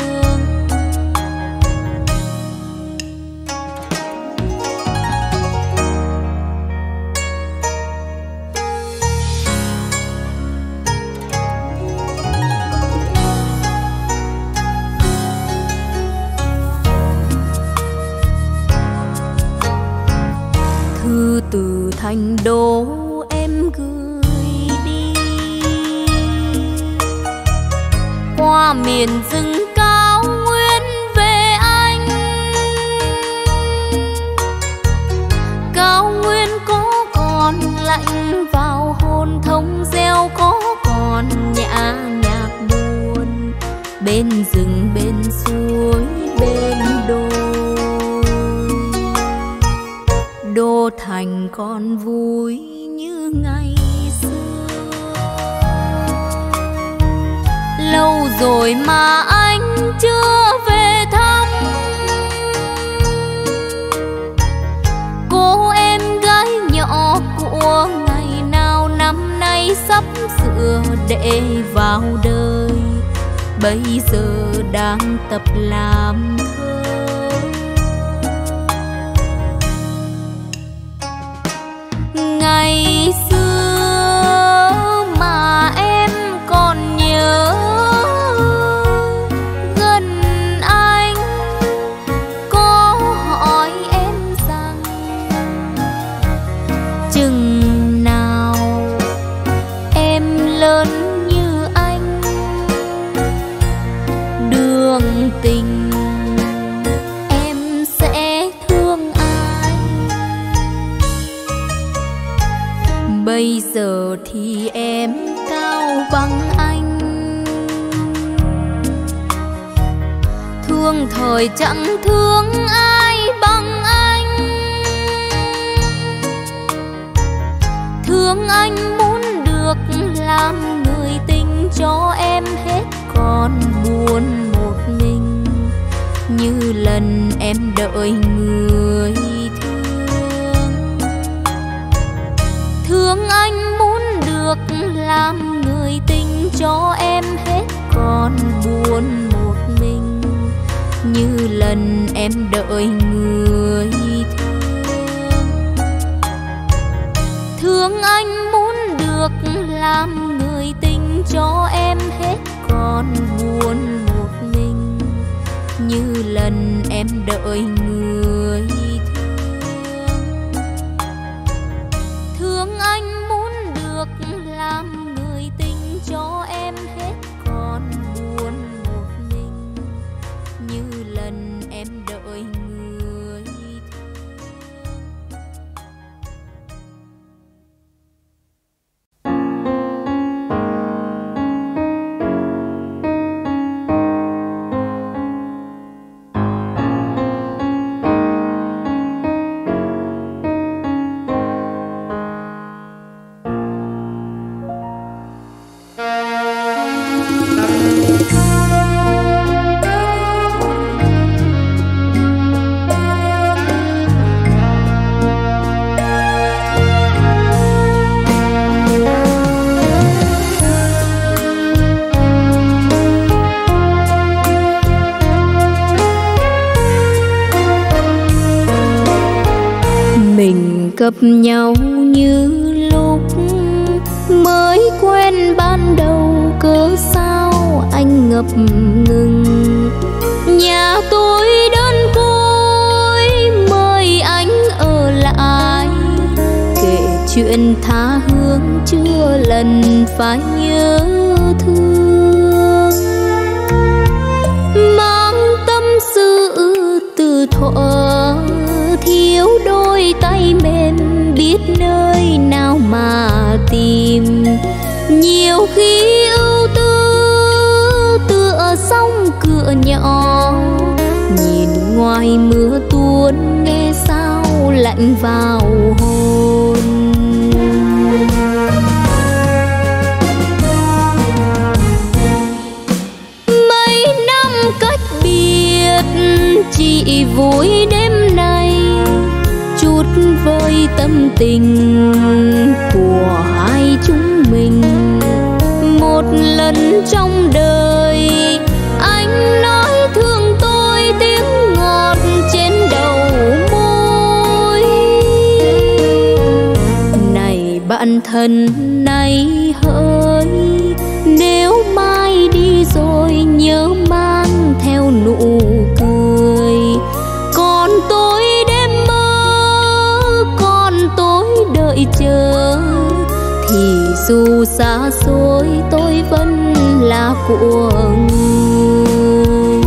Thư từ Thành Đô em gửi đi, qua miền rừng cao nguyên về anh. Cao nguyên có còn lạnh vào hồn, thông reo có còn nhã nhạc buồn. Bên rừng bên suối bên đồi, Đô Thành còn vui như ngày xưa. Lâu rồi mà anh chưa về thăm cô em gái nhỏ của ngày nào năm nay sắp sửa để vào đời. Bây giờ đang tập làm thơ. Ngày xưa mà em còn nhớ, gần anh có hỏi em rằng chừng nào em lớn như anh, đường tình em sẽ thương ai. Bây giờ thì em cao bằng anh, thương thời chẳng thương ai bằng anh. Thương anh muốn được làm người tình cho em hết, còn buồn một mình như lần em đợi người thương. Thương anh muốn được làm người tình cho em hết, còn buồn một mình như lần em đợi người thương. Thương anh muốn được làm người tình cho em hết, còn buồn một mình như lần em đợi người thương. Thương anh muốn được làm người tình cho em hết, còn buồn một mình như lần em đợi người thương. Gặp nhau như lúc mới quen ban đầu, cớ sao anh ngập ngừng. Nhà tôi đơn côi mời anh ở lại, kể chuyện tha hương chưa lần phải nhớ thương. Mang tâm sự từ thuở thiếu đôi tay mềm, biết nơi nào mà tìm. Nhiều khi ưu tư tựa sông cửa nhỏ, nhìn ngoài mưa tuôn nghe sao lạnh vào hồn. Mấy năm cách biệt chỉ vui đêm nay, chút vơi tâm tình của hai chúng mình. Một lần trong đời anh nói thương tôi, tiếng ngọt trên đầu môi. Này bạn thân này hỡi, nếu mai đi rồi nhớ mang theo nụ cười. Còn tôi đêm mơ, còn tôi đợi chờ, thì dù xa xôi tôi vẫn là của người.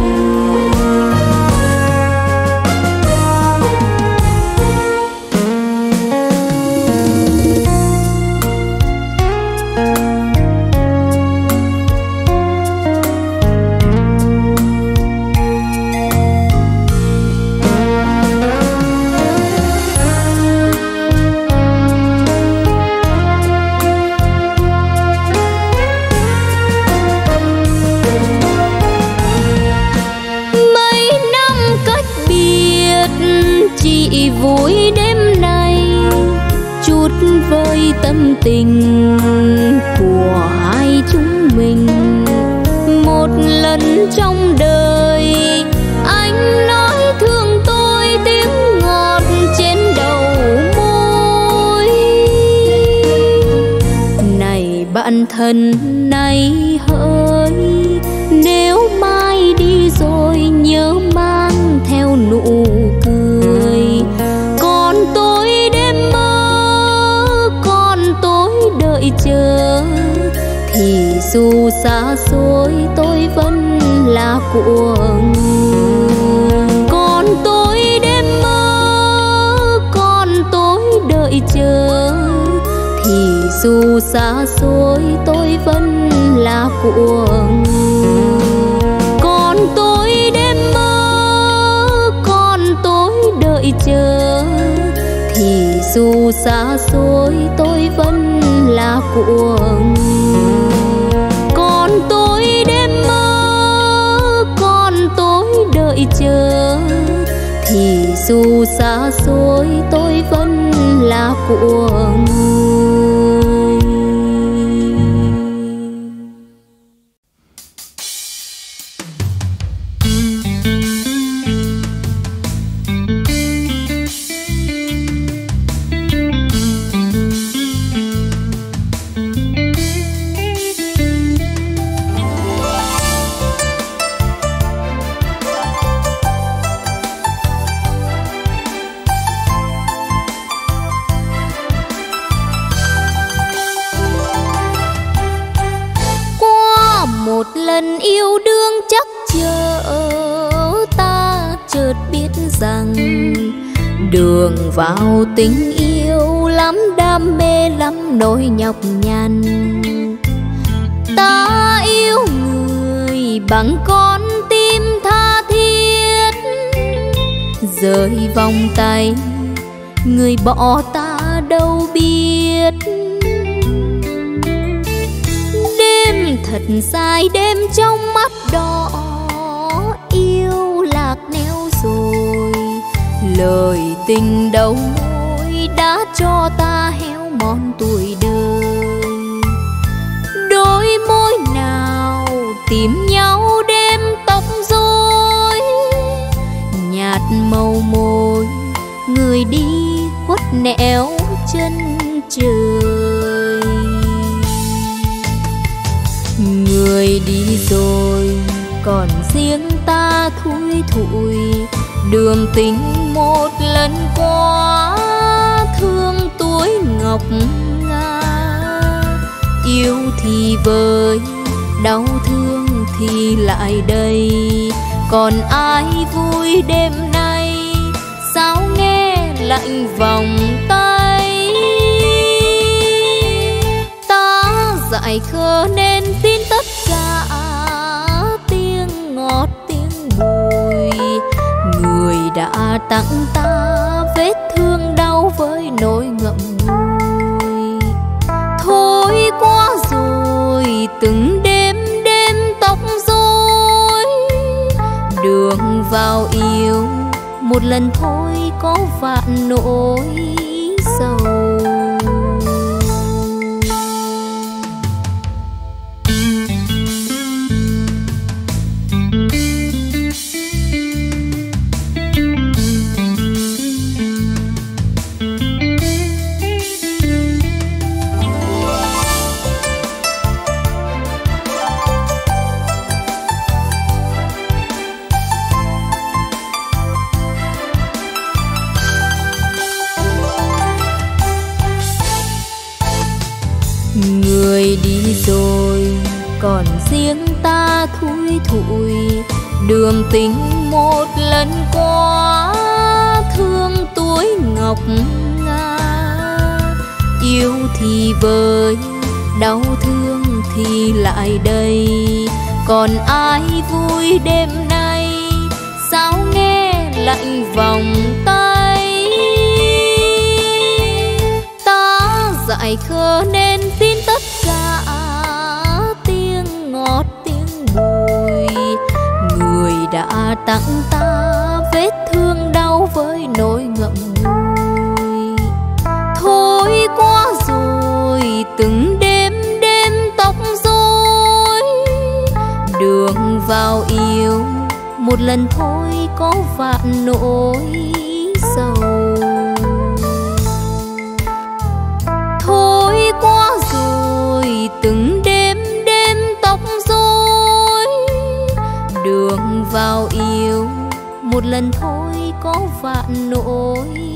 Chỉ vui đêm nay, chút vơi tâm tình của hai chúng mình. Một lần trong đời anh nói thương tôi, tiếng ngọt trên đầu môi. Này bạn thân này hỡi, nếu mai đi rồi nhớ mang theo nụ cười. Còn tôi đêm mơ, còn tôi đợi chờ, thì dù xa xôi tôi vẫn là của người. Còn tôi đêm mơ, còn tôi đợi chờ, thì dù xa xôi tôi vẫn là của người. Còn tôi đêm mơ, dù xa xôi tôi vẫn là của người. Còn tôi đêm mơ, còn tôi đợi chờ, thì dù xa xôi tôi vẫn là của người. Một lần yêu đương chắc chờ ta chợt biết rằng đường vào tình yêu lắm đam mê lắm nỗi nhọc nhằn. Ta yêu người bằng con tim tha thiết, rời vòng tay người bỏ ta đâu biết. Thật dài đêm trong mắt đỏ, yêu lạc neo rồi, lời tình đầu môi đã cho ta héo mòn tuổi đời. Đôi môi nào tìm nhau đêm tóc rối, nhạt màu môi người đi khuất nẻo chân trời. Người đi rồi còn riêng ta thui thủi, đường tình một lần qua thương tuổi ngọc ngà. Yêu thì vơi, đau thương thì lại đây, còn ai vui đêm nay sao nghe lạnh vòng tay. Ta dại khờ nên tin tất cả tiếng ngọt tiếng bùi, người đã tặng ta vết thương đau với nỗi ngậm ngùi. Thôi qua rồi từng đêm đêm tóc rối, đường vào yêu một lần thôi có vạn nỗi sầu. Người đi rồi còn riêng ta thui thủi, đường tình một lần qua thương tuổi ngọc ngà. Yêu thì vơi, đau thương thì lại đây, còn ai vui đêm nay sao nghe lạnh vòng tay. Ta dại khờ nên tin tất cả tiếng ngọt tiếng bùi, người đã tặng ta vết thương đau với nỗi ngậm ngùi. Thôi qua rồi từng đêm đêm tóc rối, đường vào yêu một lần thôi có vạn nỗi sầu. Thôi qua rồi từng đêm đêm tóc rối, đường vào yêu một lần thôi có vạn nỗi